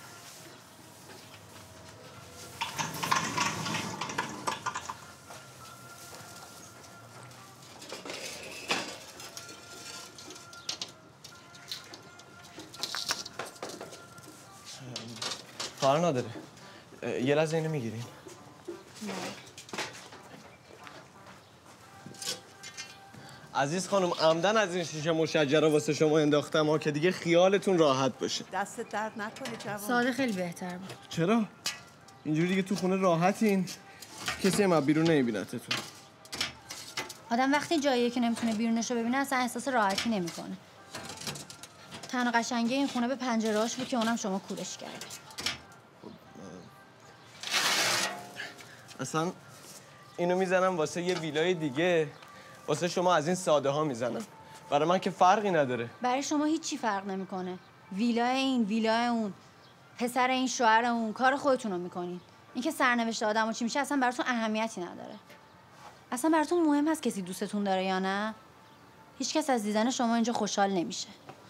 کار نداره. یه لحظه اینو میگیریم. عزیز خانم عمدن از این شیشه مشجره واسه شما انداختم ها که دیگه خیالتون راحت باشه. دست درد نکنه جوان. ساده خیلی بهتر بود. چرا؟ اینجوری دیگه تو خونه راحتین. کسی هم بیرون نمیبینتتون. آدم وقتی جاییه که نمیتونه بیرونش رو ببینه اصلا احساس راحتی نمیکنه. تنها قشنگی این خونه به پنجره‌هاش بود که اونم شما کورش کرد. اصلا اینو میزنم واسه یه ویلای دیگه، واسه شما از این ساده ها میزنم. برای من که فرقی نداره. برای شما هیچی فرق نمیکنه. ویلای این، ویلای اون، پسر این، شوهر اون، کار خودتون رو میکنین. اینکه سرنوشت آدمو چی میشه اصلا براتون اهمیتی نداره. اصلا براتون مهم هست کسی دوستتون داره یا نه؟ هیچ کس از دیدن شما اینجا خوشحال نمیشه.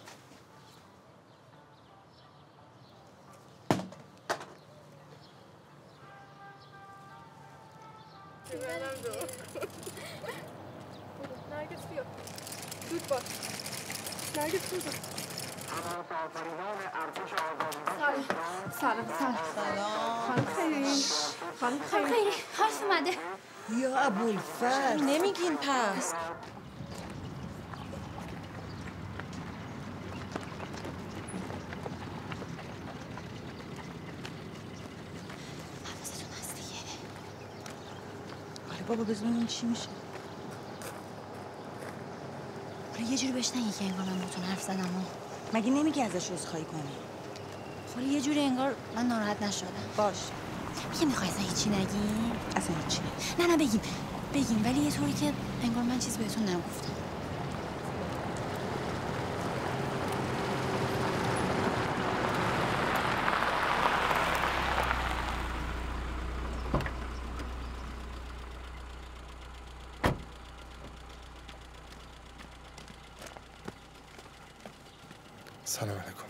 نرگس بیا. زود باش. نرگس زود باش. سلام. سلام. سلام. خانم خیری. خانم خیری. خواهش اومده. یا ابوالفضل. نمیگین پس. حواستون هست دیگه. آره بابا بزنیم چی میشه. یه جوری بهش نگی که انگار من باتون حرف زدم و مگه نمیگی ازش عذرخواهی کنی؟ خب یه جوری انگار من ناراحت نشدم. باش. میگه میخوای اصلا هیچی نگیم؟ اصلا هیچی نه نه بگیم بگیم ولی یه طوری که انگار من چیز بهتون نگفتم. سلام علیکم.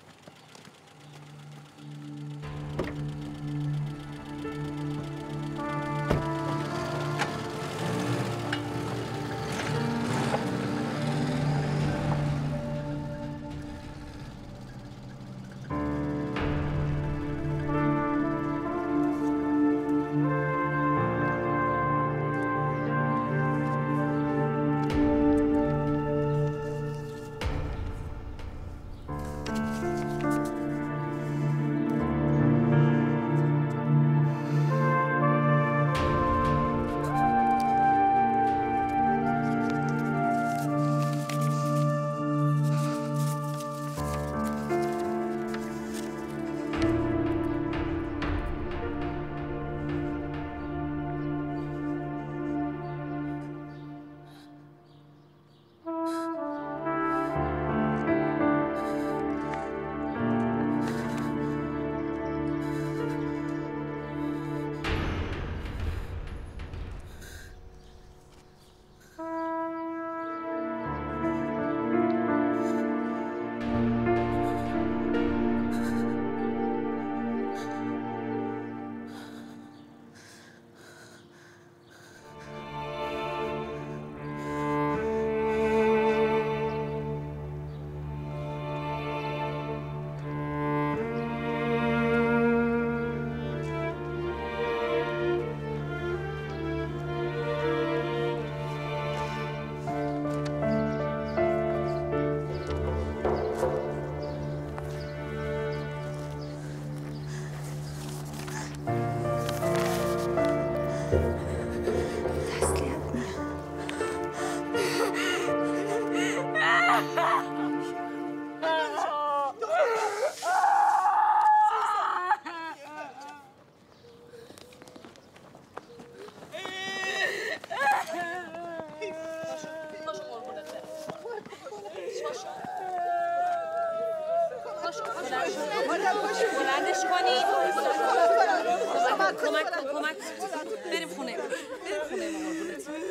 بلندش کنید. کمک کمک کمک بریم خونه. بریم خونه مامان.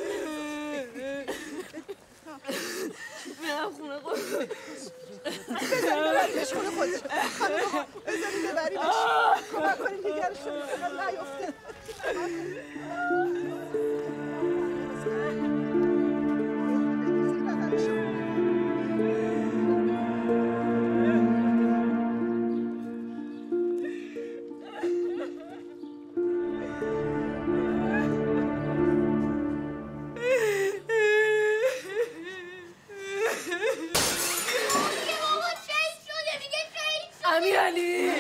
بریم خونه. ببریمش خونه خودش. خانم ها بذارید ببریمش. کمک کنید دیگرش کنید فقط نیفته. امیرعلی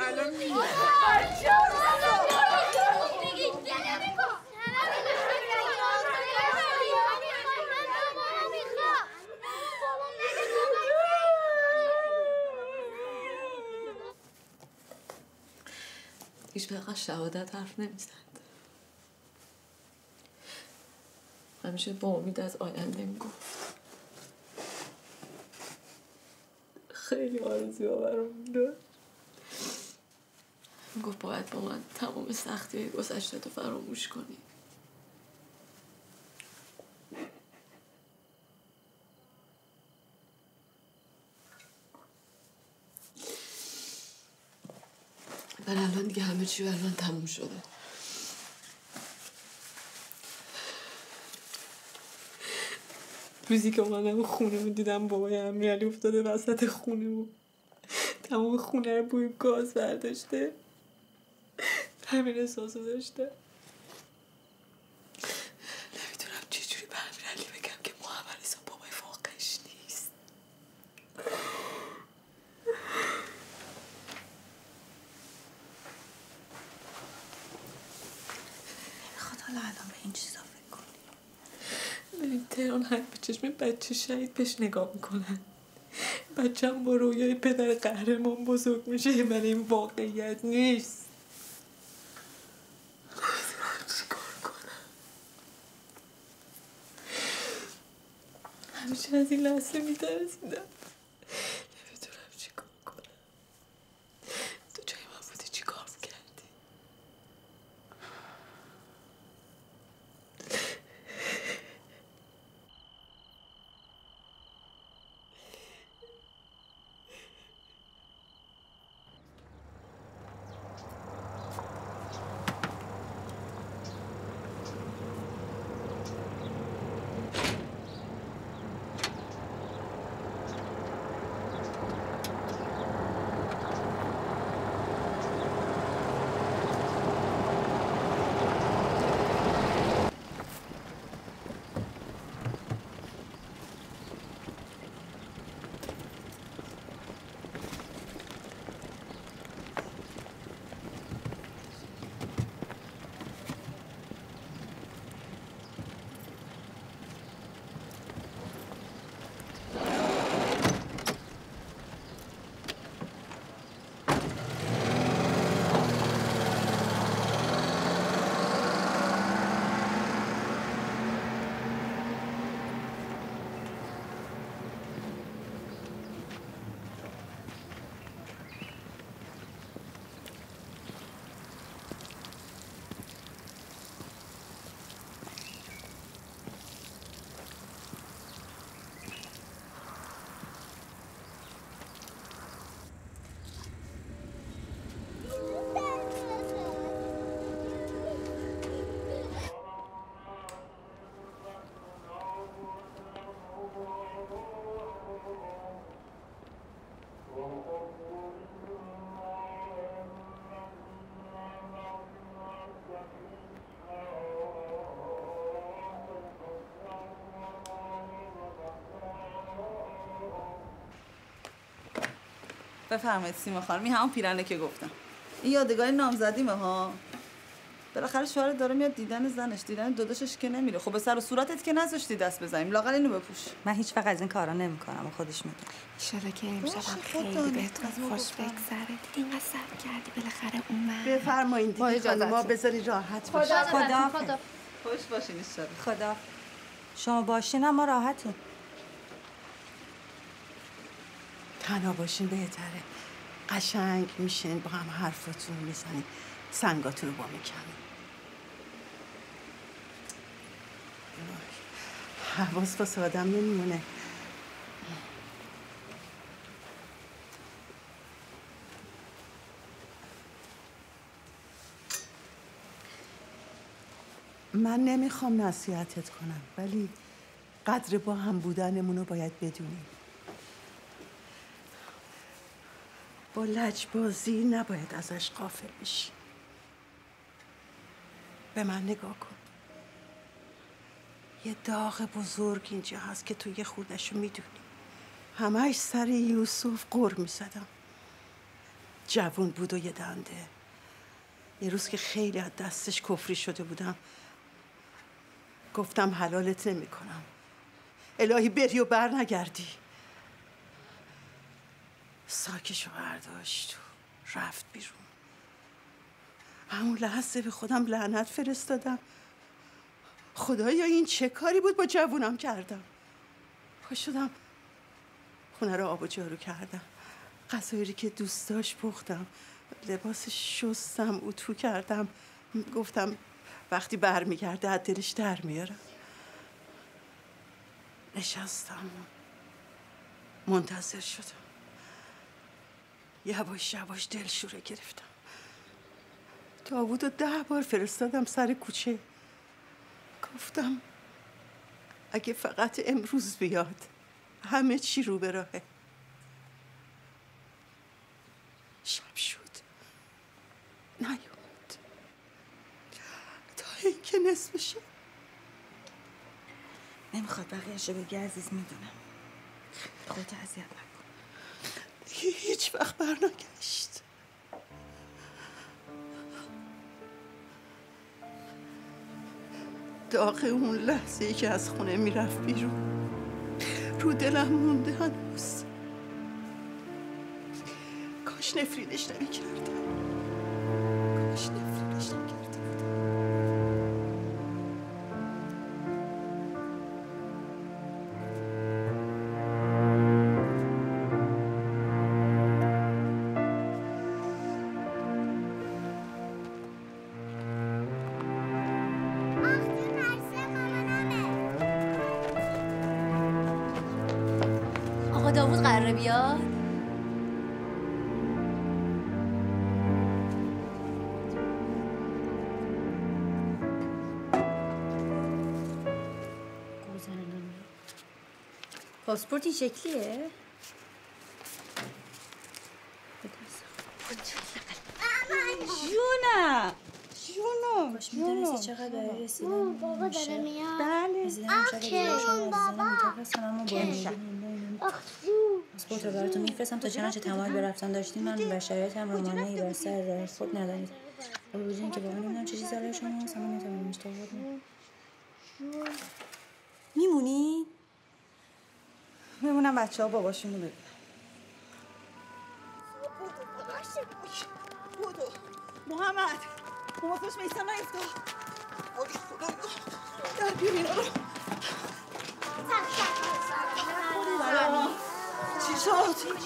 هیچ وقت شهادت حرف نمیزد. همیشه با امید از آینده میگفت. خیلی آرزوها برام داشت. میگفت باید با من تمام سختی گذشته تو فراموش کنی. ولی الان دیگه همه چی برای من تموم شده. روزی که اومدم خونه رو دیدم بابای امیرعلی افتاده وسط خونه و تمام خونه رو بوی گاز برداشته. همین احساس رو داشته. نمیدونم چجوری به امیرعلی بگم که محمد رضا بابای واقعش نیست. نمیخواد حالا الان به این چیزا فکر کنی. ببین تهران هر به چشم بچه شهید بهش نگاه میکنن. بچه هم با رویای پدر قهرمان بزرگ میشه ولی این واقعیت نیست. نمیدونم چی کار کنم. همیشه از این لحظه میترسیدم. نمیدونم چی کار کنم. تو جای من بودی چی کار میکردی؟ بفرمایید سیما خانم، این همون پیرنه که گفتم. این یادگاری نامزدیمه ها. بالاخره شوهر داره میاد دیدن زنش، دیدن داداشش که نمیره. خب به سر و صورتت که نذاشتی دست بزنیم، لااقل اینو بپوش. من هیچ وقت از این کارا نمیکنم و خودش میگه. ان که امشب خیلی بهتون خوش بگذره. اینقدر صبر کردی بالاخره اومد. بفرمایید دیگه خانم‌ها بذاری راحت باشه. خدا خدا خوش باشین ان خدا شما باشین اما راحتین. تنها باشین بهتره. قشنگ میشین با هم حرفتون میزنین، سنگاتون رو با میکنین. حواس واسه آدم نمیمونه. من نمیخوام نصیحتت کنم ولی قدر با هم بودنمونو باید بدونیم. با لجبازی نباید ازش غافل بشی. به من نگاه کن. یه داغ بزرگ اینجا هست که تو یه خوردشو میدونی. همهش سر یوسف غر میزدم. جوون بود و یه دنده. یه روز که خیلی از دستش کفری شده بودم گفتم حلالت نمی کنم. الهی بری و بر نگردی. ساکشو برداشت و رفت بیرون. همون لحظه به خودم لعنت فرستادم. خدایا این چه کاری بود با جوونم کردم. پا شدم خونه رو آب و جارو کردم. غذایی که دوست داشت پختم. لباسش شستم اتو کردم. گفتم وقتی برمیگرده از دلش در میارم. نشستم منتظر شدم. یواش یواش دلشوره گرفتم. داوود رو ده بار فرستادم سر کوچه. گفتم اگه فقط امروز بیاد همه چی رو به راهه. شب شد نیومد تا اینکه نصف شد. نمیخواد بقیه‌شو بگی عزیز، میدونم. خودت اذیت نکن. هیچ وقت برنگشت. داغ اون لحظه ای که از خونه میرفت بیرون رو دلم مونده هنوز. کاش نفرینش نمی‌کردم. کاش نفرینش نمی‌کردم. آقا داوود قراره بیاد؟ پاسپورت این شکلیه؟ جونم جونم باش میدونستی چقدر برای رسیدن بابا داره میاد. بله پاسپورت رو براتون میفرستم تا چنانچه تمایل به رفتن داشتین من و شرایطم رو مانعی بر سر راه خود ندارید. با وجود اینکه واقعا نمیدونم چه چیزی داره شما هست اما نمیتونم اشتباه کنم. میمونی؟ میمونم بچه ها باباشون رو ببینم. بودو محمد مواظبش میسم نیفتا. آری خدا در بیار اینا رو. چی شد؟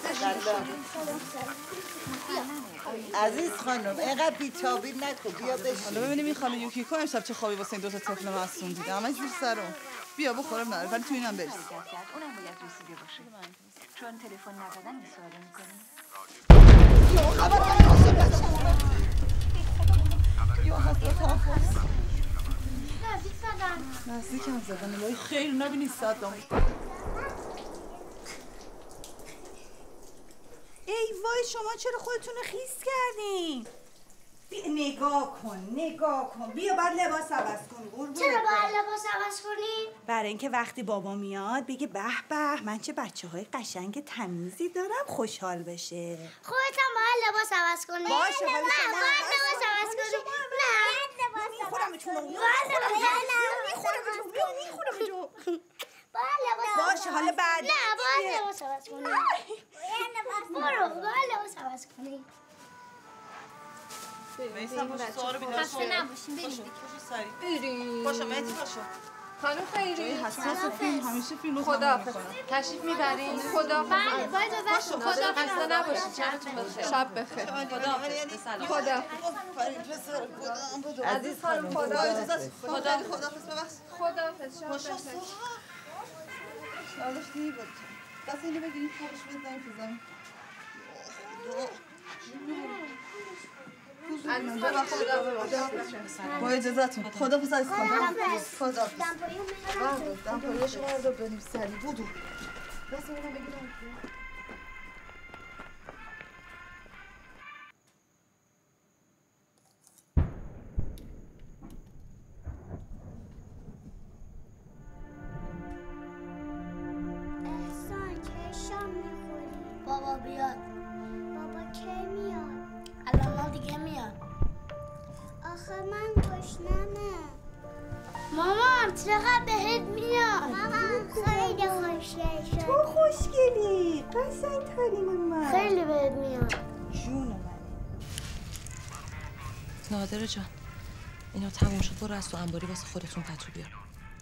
عزیز خانم اینقدر بی‌تابی نکن. بیا بشین. حالا ببینیم این خانم یوکیکو امشب چه خوابی واسه این دو تا طفل معصوم دیده. همش جور سرم. بیا بخورم نره ولی تو اینم برس. اونم باید رسیده باشه. چون تلفن نزدن این سوالو می‌کنی. یا خبر باشه بچه‌ها. یا حضرت نزدیک زدن. نزدیک هم زدن. وای خیلی نبینی صدام. ای وای شما چرا خودتون رو خیس کردین؟ بیا نگاه کن نگاه کن. بیا بعد لباس عوض کن. چرا باید لباس عوض کنی؟ برای اینکه وقتی بابا میاد بگه به به من چه بچه های قشنگ تمیزی دارم خوشحال بشه. خودت هم باید لباس عوض کنی. باشه حالا نه شما باید لباس عوض کنی. نه میخورمتون رو میخورمتون. باشه حالا بعد نه باید لباس عوض کنی. برو باید لباس عوض کنی. میسم باشه سوارو بیدار خسته نباشیم بریم. بریم. باشه مهدی باشه. خانم خیری حساس فیلم همیشه فیلم رو خداحافظ. تشریف میبرین؟ خداحافظ. بله با اجازهتون. خدا خسته نباشید. شبتون بخیر. شب بخیر. خدا عزیز خانم خدا خدا خداحافظ ببخش. خداحافظ. شب بخیر. حالش نی بود. دست اینو بگیریم خودش بزنیم تو زمین. با اجازتون خدا پس از خانم خدا پس دمپایش رو بنویس سری بودو دست اینو بگیرم بابا بیاد. بابا کی میاد؟ الان دیگه میاد. آخه من گشنمه. مامان چقدر بهت میاد؟ مامان خیلی خوشگلی. تو خوشگلی. قشنگ ترین من. خیلی بهت میاد. جون من. نادر جان اینا تموم شد. برو از تو انباری واسه خودتون پتو بیار.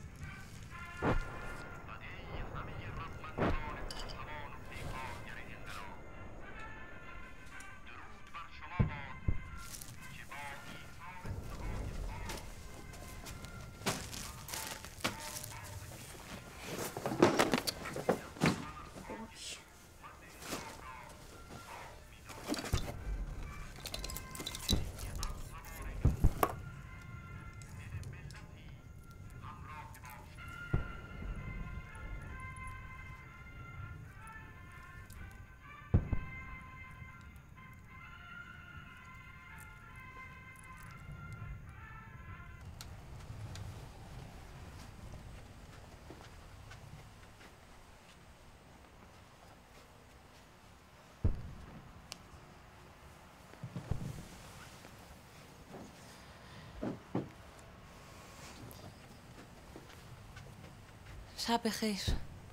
شب بخیر.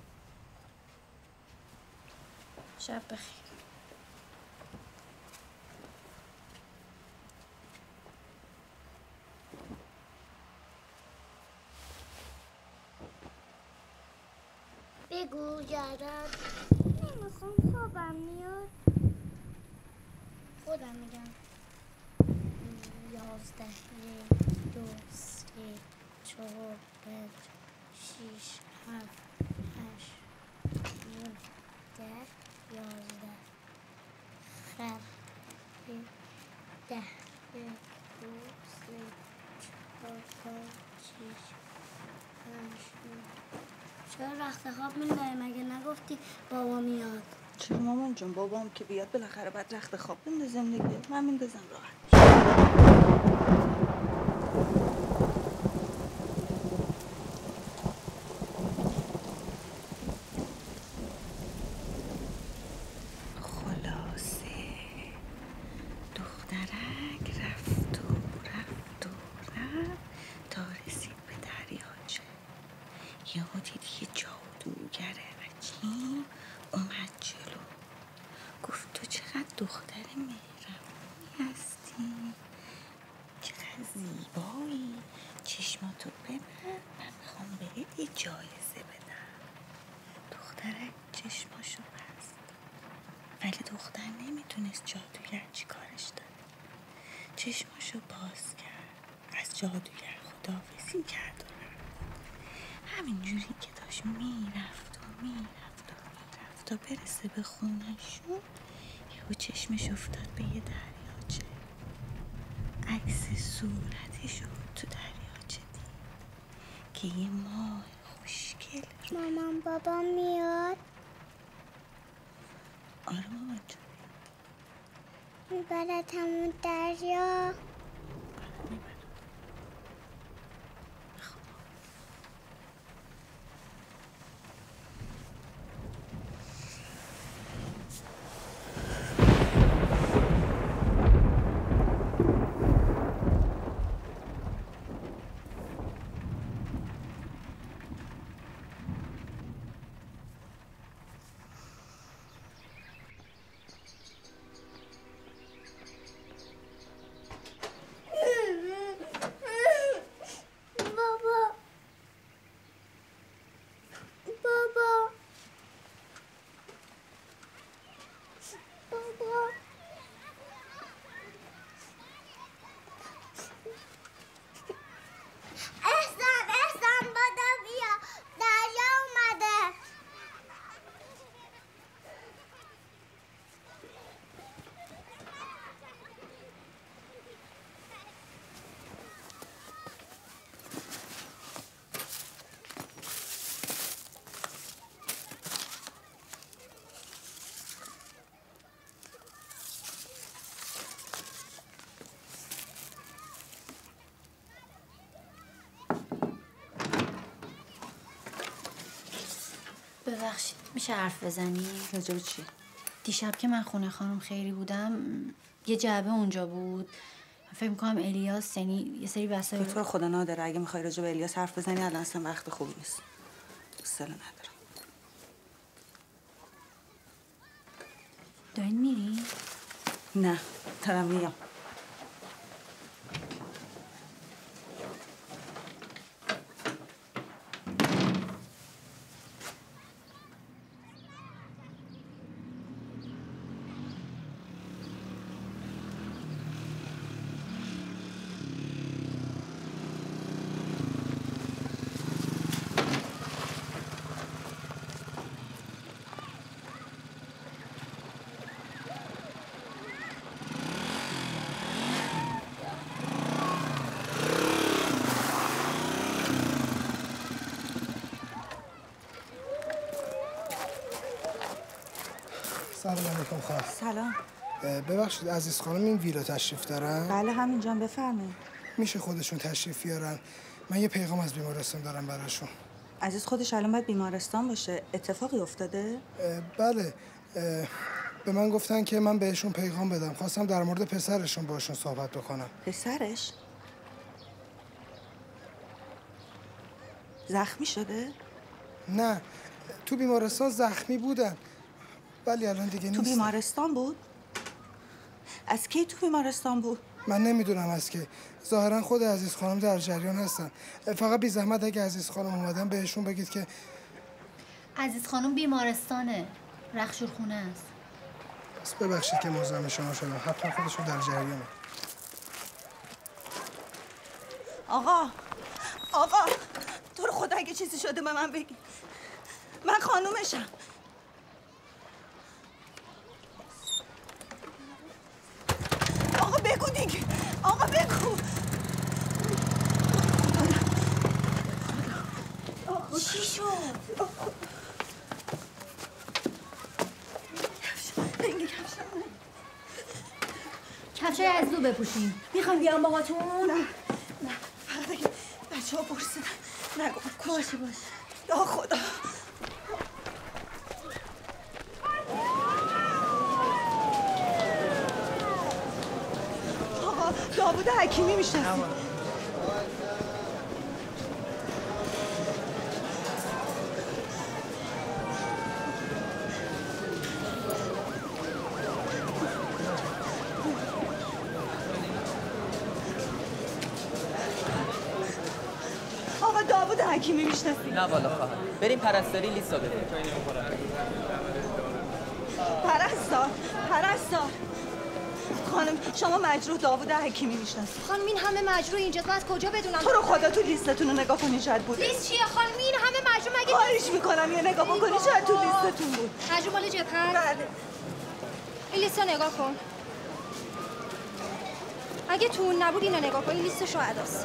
شب بخیر. بگو جرد. نمیخوام خوابم میاد. خودم میگم. یازده یک دو سه چهار پنج شیش هفت هشت نه ده یازده خر ده یک دو سه چهار پنج شیش پنج نه. چرا رخت خواب می‌داری؟ مگه نگفتی بابا میاد؟ چرا مامان جون بابام که بیاد بالاخره بعد رخت خواب بندازم دیگه. من میندازم راحت. یهو دید یه جادوگر عجیب اومد جلو. گفت تو چقدر دختر مهربونی هستی، چقدر زیبایی، چشماتو ببر، من میخوام بهت یه جایزه بدم. دخترک چشماشو بست، ولی دختر نمیتونست جادوگر چی کارش داره. چشماشو باز کرد، از جادوگر خداحافظی کرد و همینجوری که داشت میرفت و میرفت و میرفت تا برسه به خونه‌شون، یهو چشمش افتاد به یه دریاچه. عکس صورتش رو تو دریاچه دید که یه ماه خوشگل. مامان بابا میاد؟ آره مامان جون. میبرد همون دریا؟ ببخشید میشه حرف بزنی؟ راجع به چی؟ دیشب که من خونه خانم خیری بودم یه جعبه اونجا بود. فکر میکنم الیاس یعنی یه سری وسایل. تو خدا نادره اگه میخوای راجع به الیاس حرف بزنی الان اصلا وقت خوبی نیست. حوصله ندارم. دارین میری؟ نه دارم میام. سلام علیکم خواهر. سلام. ببخشید عزیز خانم این ویلا تشریف دارن؟ بله همینجا بفرمایید. میشه خودشون تشریف بیارن؟ من یه پیغام از بیمارستان دارم براشون. عزیز خودش الان باید بیمارستان باشه. اتفاقی افتاده؟ بله. به من گفتن که من بهشون پیغام بدم. خواستم در مورد پسرشون باشون صحبت بکنم. پسرش؟ زخمی شده؟ نه. تو بیمارستان زخمی بودن. ولی الان دیگه نیست. تو بیمارستان بود؟ از کی تو بیمارستان بود؟ من نمیدونم از کی. ظاهرا خود عزیز خانم در جریان هستن. فقط بی زحمت اگه عزیز خانم اومدن بهشون بگید که عزیز خانم بیمارستانه. رخشور خونه است. بس ببخشید که مزاحم شما شدم. حتما خودشون در جریانه. آقا آقا تو رو خدا اگه چیزی شده به من بگی. من خانومشم. آقا بگو دیگه. آقا بگو. چی شد؟ کفشای از دو بپوشین. میخوایم بیام باهاتون؟ نه نه فقط اگه بچه ها پرسیدن نگو. باشه باشه. یا خدا. آقا داوود حکیمی میشناسی؟ آقا داوود حکیمی میشناسی؟ نه والا خواهر. بریم پرستاری لیست رو ببریم. پرستار پرستار خانم شما مجروح داوود حکیمی میشناسی؟ خانم این همه مجروح اینجاست. من از کجا بدونم؟ تو رو خدا تو لیستتون رو نگاه کنی شاید بود. لیست چیه خانم؟ این همه مجروح مگه خواهش میکنم یه نگاه بکنی شاید تو لیستتون بود. مجروح مال جبهه؟ بله. این لیست رو نگاه کن. اگه تو اون نبود اینو نگاه کن. این لیست شهداست.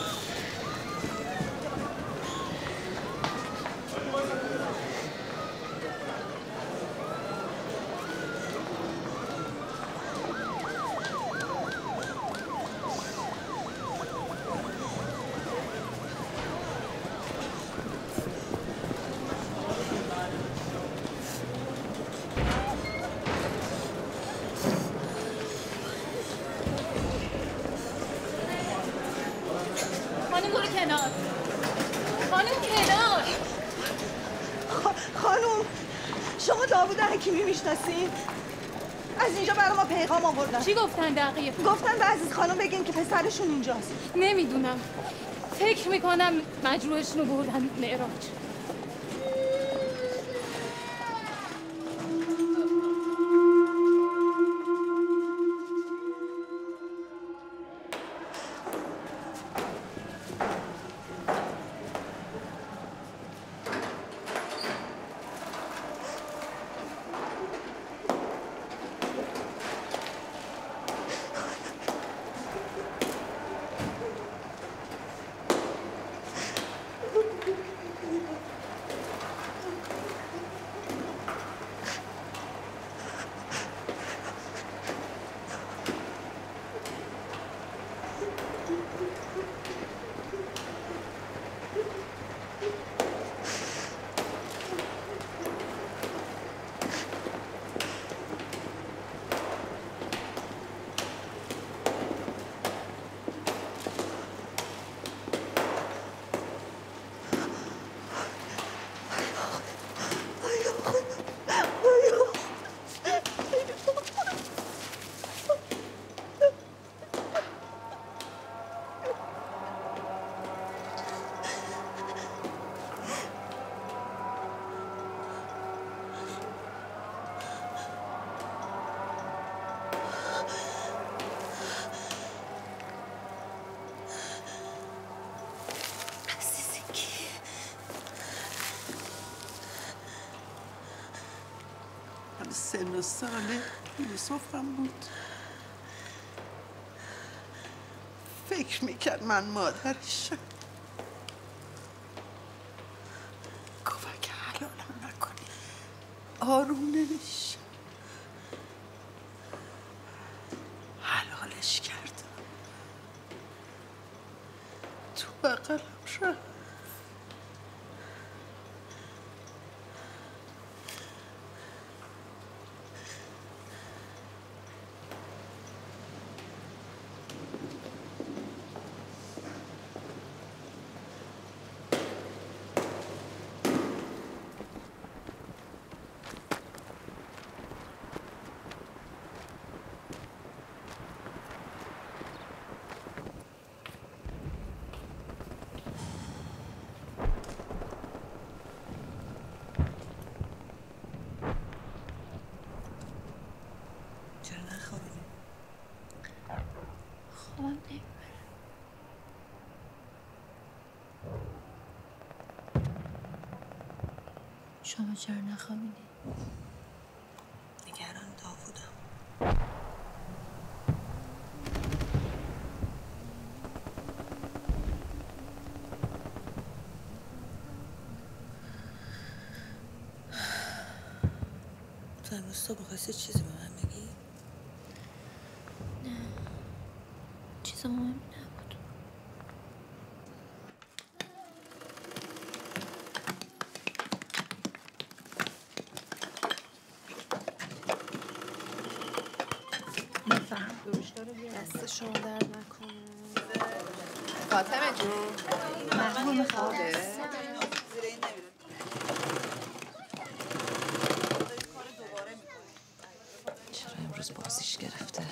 حکیمی میشناسین؟ از اینجا برای ما پیغام آوردن. چی گفتن دقیقا؟ گفتن به عزیز خانم بگین که پسرشون اینجاست. نمیدونم. فکر میکنم مجروحشون رو بردن معراج. سن و سال یوسف هم بود. فکر میکرد من مادرشم. گفت اگه حلالم نکنی آروم نمیشه. حلالش کردم. تو بغلم رفت. خوابم نمیبره. شما چرا نخوابیدی؟ نگران داوودم. تو امروز تو بخواستی چیزی به من بگی؟ نه، چیز مهمی نبود. دست شما درد نکنه. فاطمه جون محمود خوابه؟ چرا امروز بازیش گرفته؟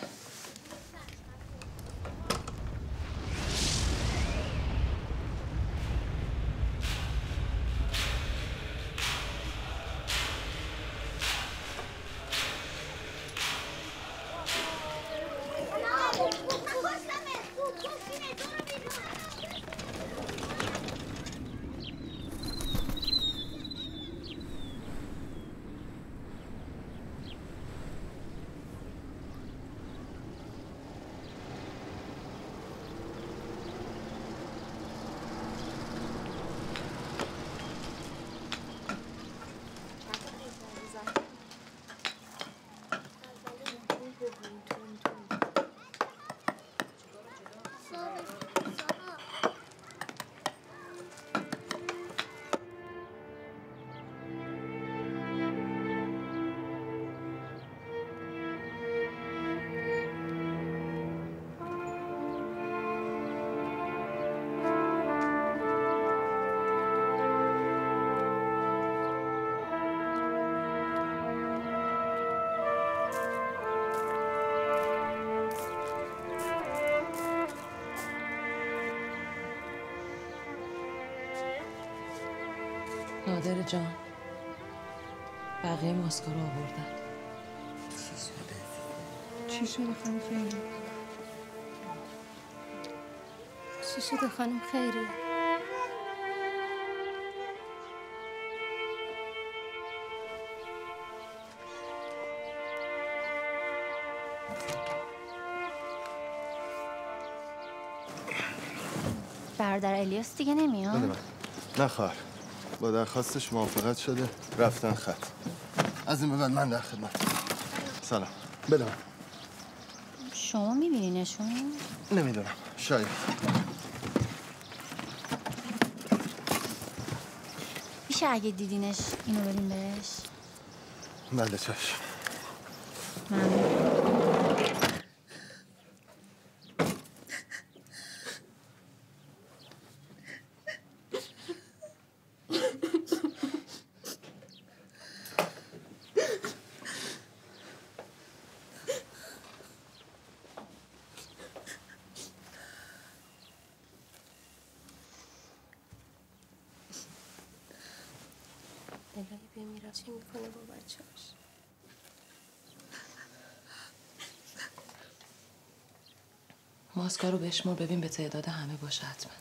نادر جان، بقیه ماسکارو آوردن. چی شده خانم خیلی؟ چی شده خانم خیری؟ برادر الیاس دیگه نمیاد؟ بده من. نه خواهر، با درخواستش موافقت شده رفتن خط. از این به بعد من در خدمت. سلام. بده من. شما میبینینشون؟ نمیدونم، شاید. میشه اگه دیدینش اینو بدین بهش؟ بله چشم. ممنون. الهی بمیرم چی میکنه با بچه‌اش؟ ماسکارو بشمر ببین به تعداد همه باشه حتما.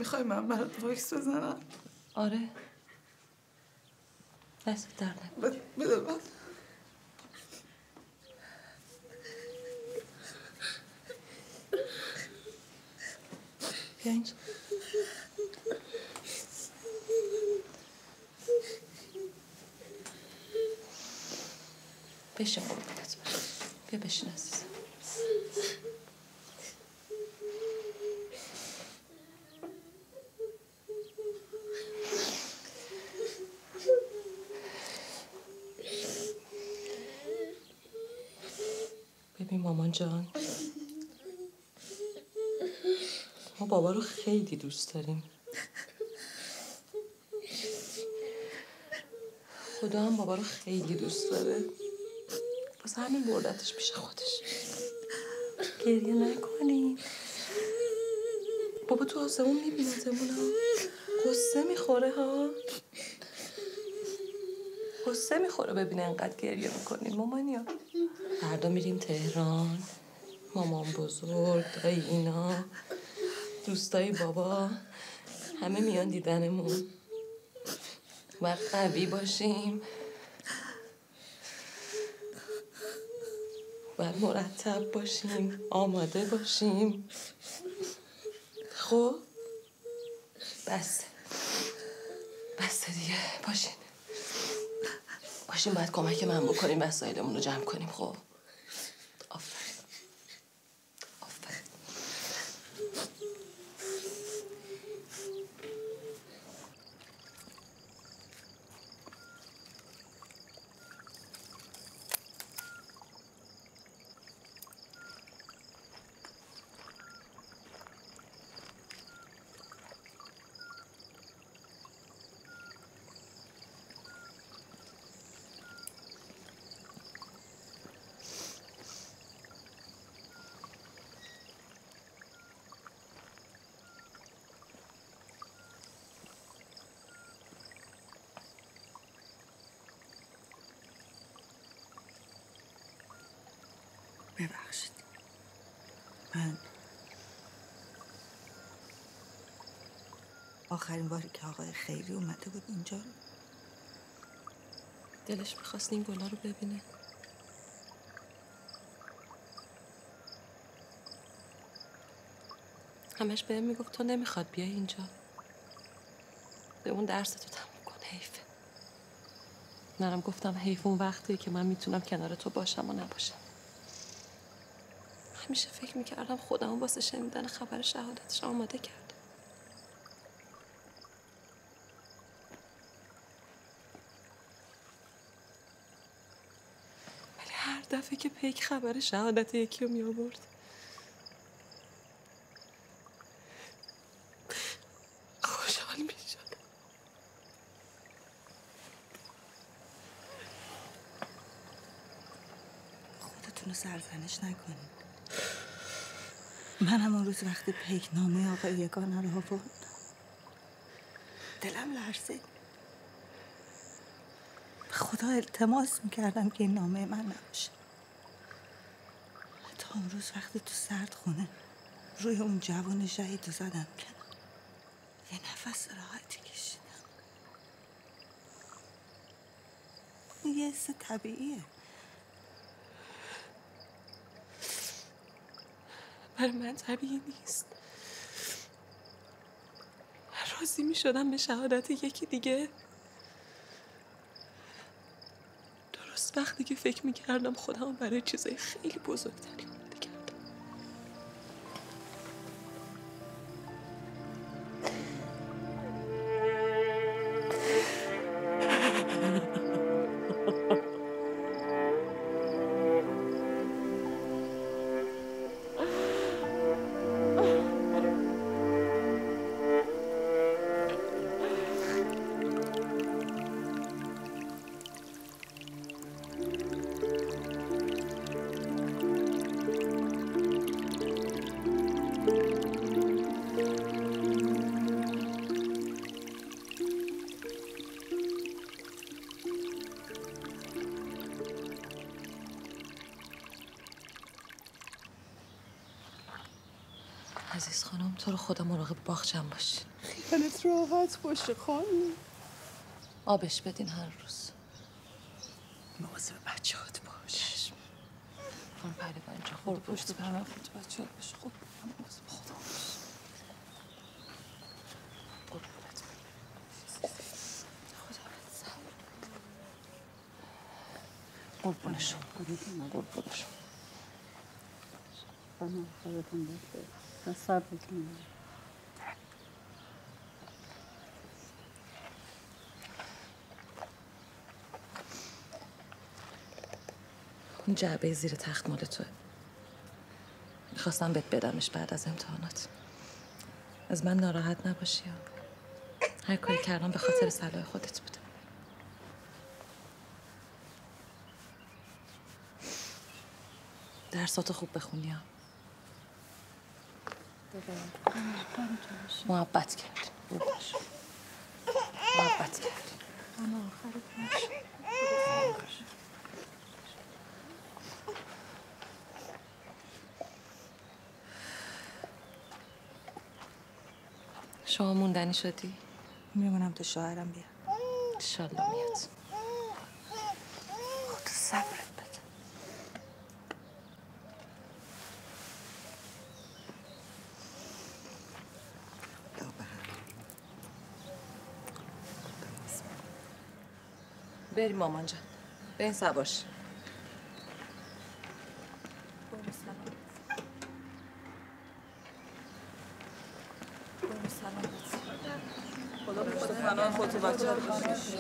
میخوای من برات واکس بزنم؟ آره. دست در نکن. بده من. بیا اینجا. بشین قربونت برم. بیا بشین عزیزم. ببین مامان جان، ما بابا رو خیلی دوست داریم. خدا هم بابا رو خیلی دوست داره. واسه همین بردتش پیش خودش. گریه نکنیم. بابا تو آسمون میبینتمون ها. قصه میخوره ها. قصه میخوره ببینه انقدر گریه میکنین مامانیا. فردا میریم تهران. مامان بزرگ، دایی اینا، دوستای بابا همه میان دیدنمون. باید قوی باشیم. باید مرتب باشیم. آماده باشیم. خب بس بس دیگه. باشین باشین باید کمک من بکنیم وسایلمون رو جمع کنیم. خب آفرین آفرین. ببخشید من آخرین باری که آقای خیری اومده بود اینجا دلش میخواست این گلا رو ببینه. همش بهم میگفت تو نمیخواد بیای اینجا. به اون درس تو تموم کن. حیفه. منم گفتم حیف اون وقتیه که من میتونم کنار تو باشم و نباشم. همیشه فکر میکردم خودم واسه شنیدن خبر شهادتش آماده کردم. ولی هر دفعه که پیک خبر شهادت یکی رو می آورد خوشحال می شد. خودتون رو سرزنش نکنید. من هم اون روز وقتی پیک نامه آقای یگانه رو آورد دلم لرزید. خدا التماس میکردم که این نامه من نباشه. تا اون روز وقتی تو سرد خونه روی اون جوان شهید رو زدم کنار یه نفس راحتی کشیدم. این یه حس طبیعیه. برای من طبیعی نیست. راضی می شدم به شهادت یکی دیگه. درست وقتی که فکر می کردم خودم برای چیزای خیلی بزرگتری آماده کردم. عزیز خانم تو رو خدا مراقب باغچه‌ام باش. خیالت راحت باشه خانم. آبش بدین هر روز. مواظب بچه‌هات باش. خانم پهلوان اینجا خود پشت برم خود بچه‌هات باشه. خب خدا قربونشون قربونشون خانم خودتون باشه. صبر کنید. اون جعبه زیر تخت مال توه. میخواستم بهت بدمش بعد از امتحانات. از من ناراحت نباشی. هر کاری کردم به خاطر صلاح خودت بوده. درساتو خوب بخونی ها. محبت کردی. محبت کردی. اما آخرت شما موندنی شدی؟ میمونم تا شوهرم بیاد. انشالله میاد. خدا صبرت بده. بریم مامان جان. بریم سباش. خدا پشت پناه خودت و بچه‌ت باشه.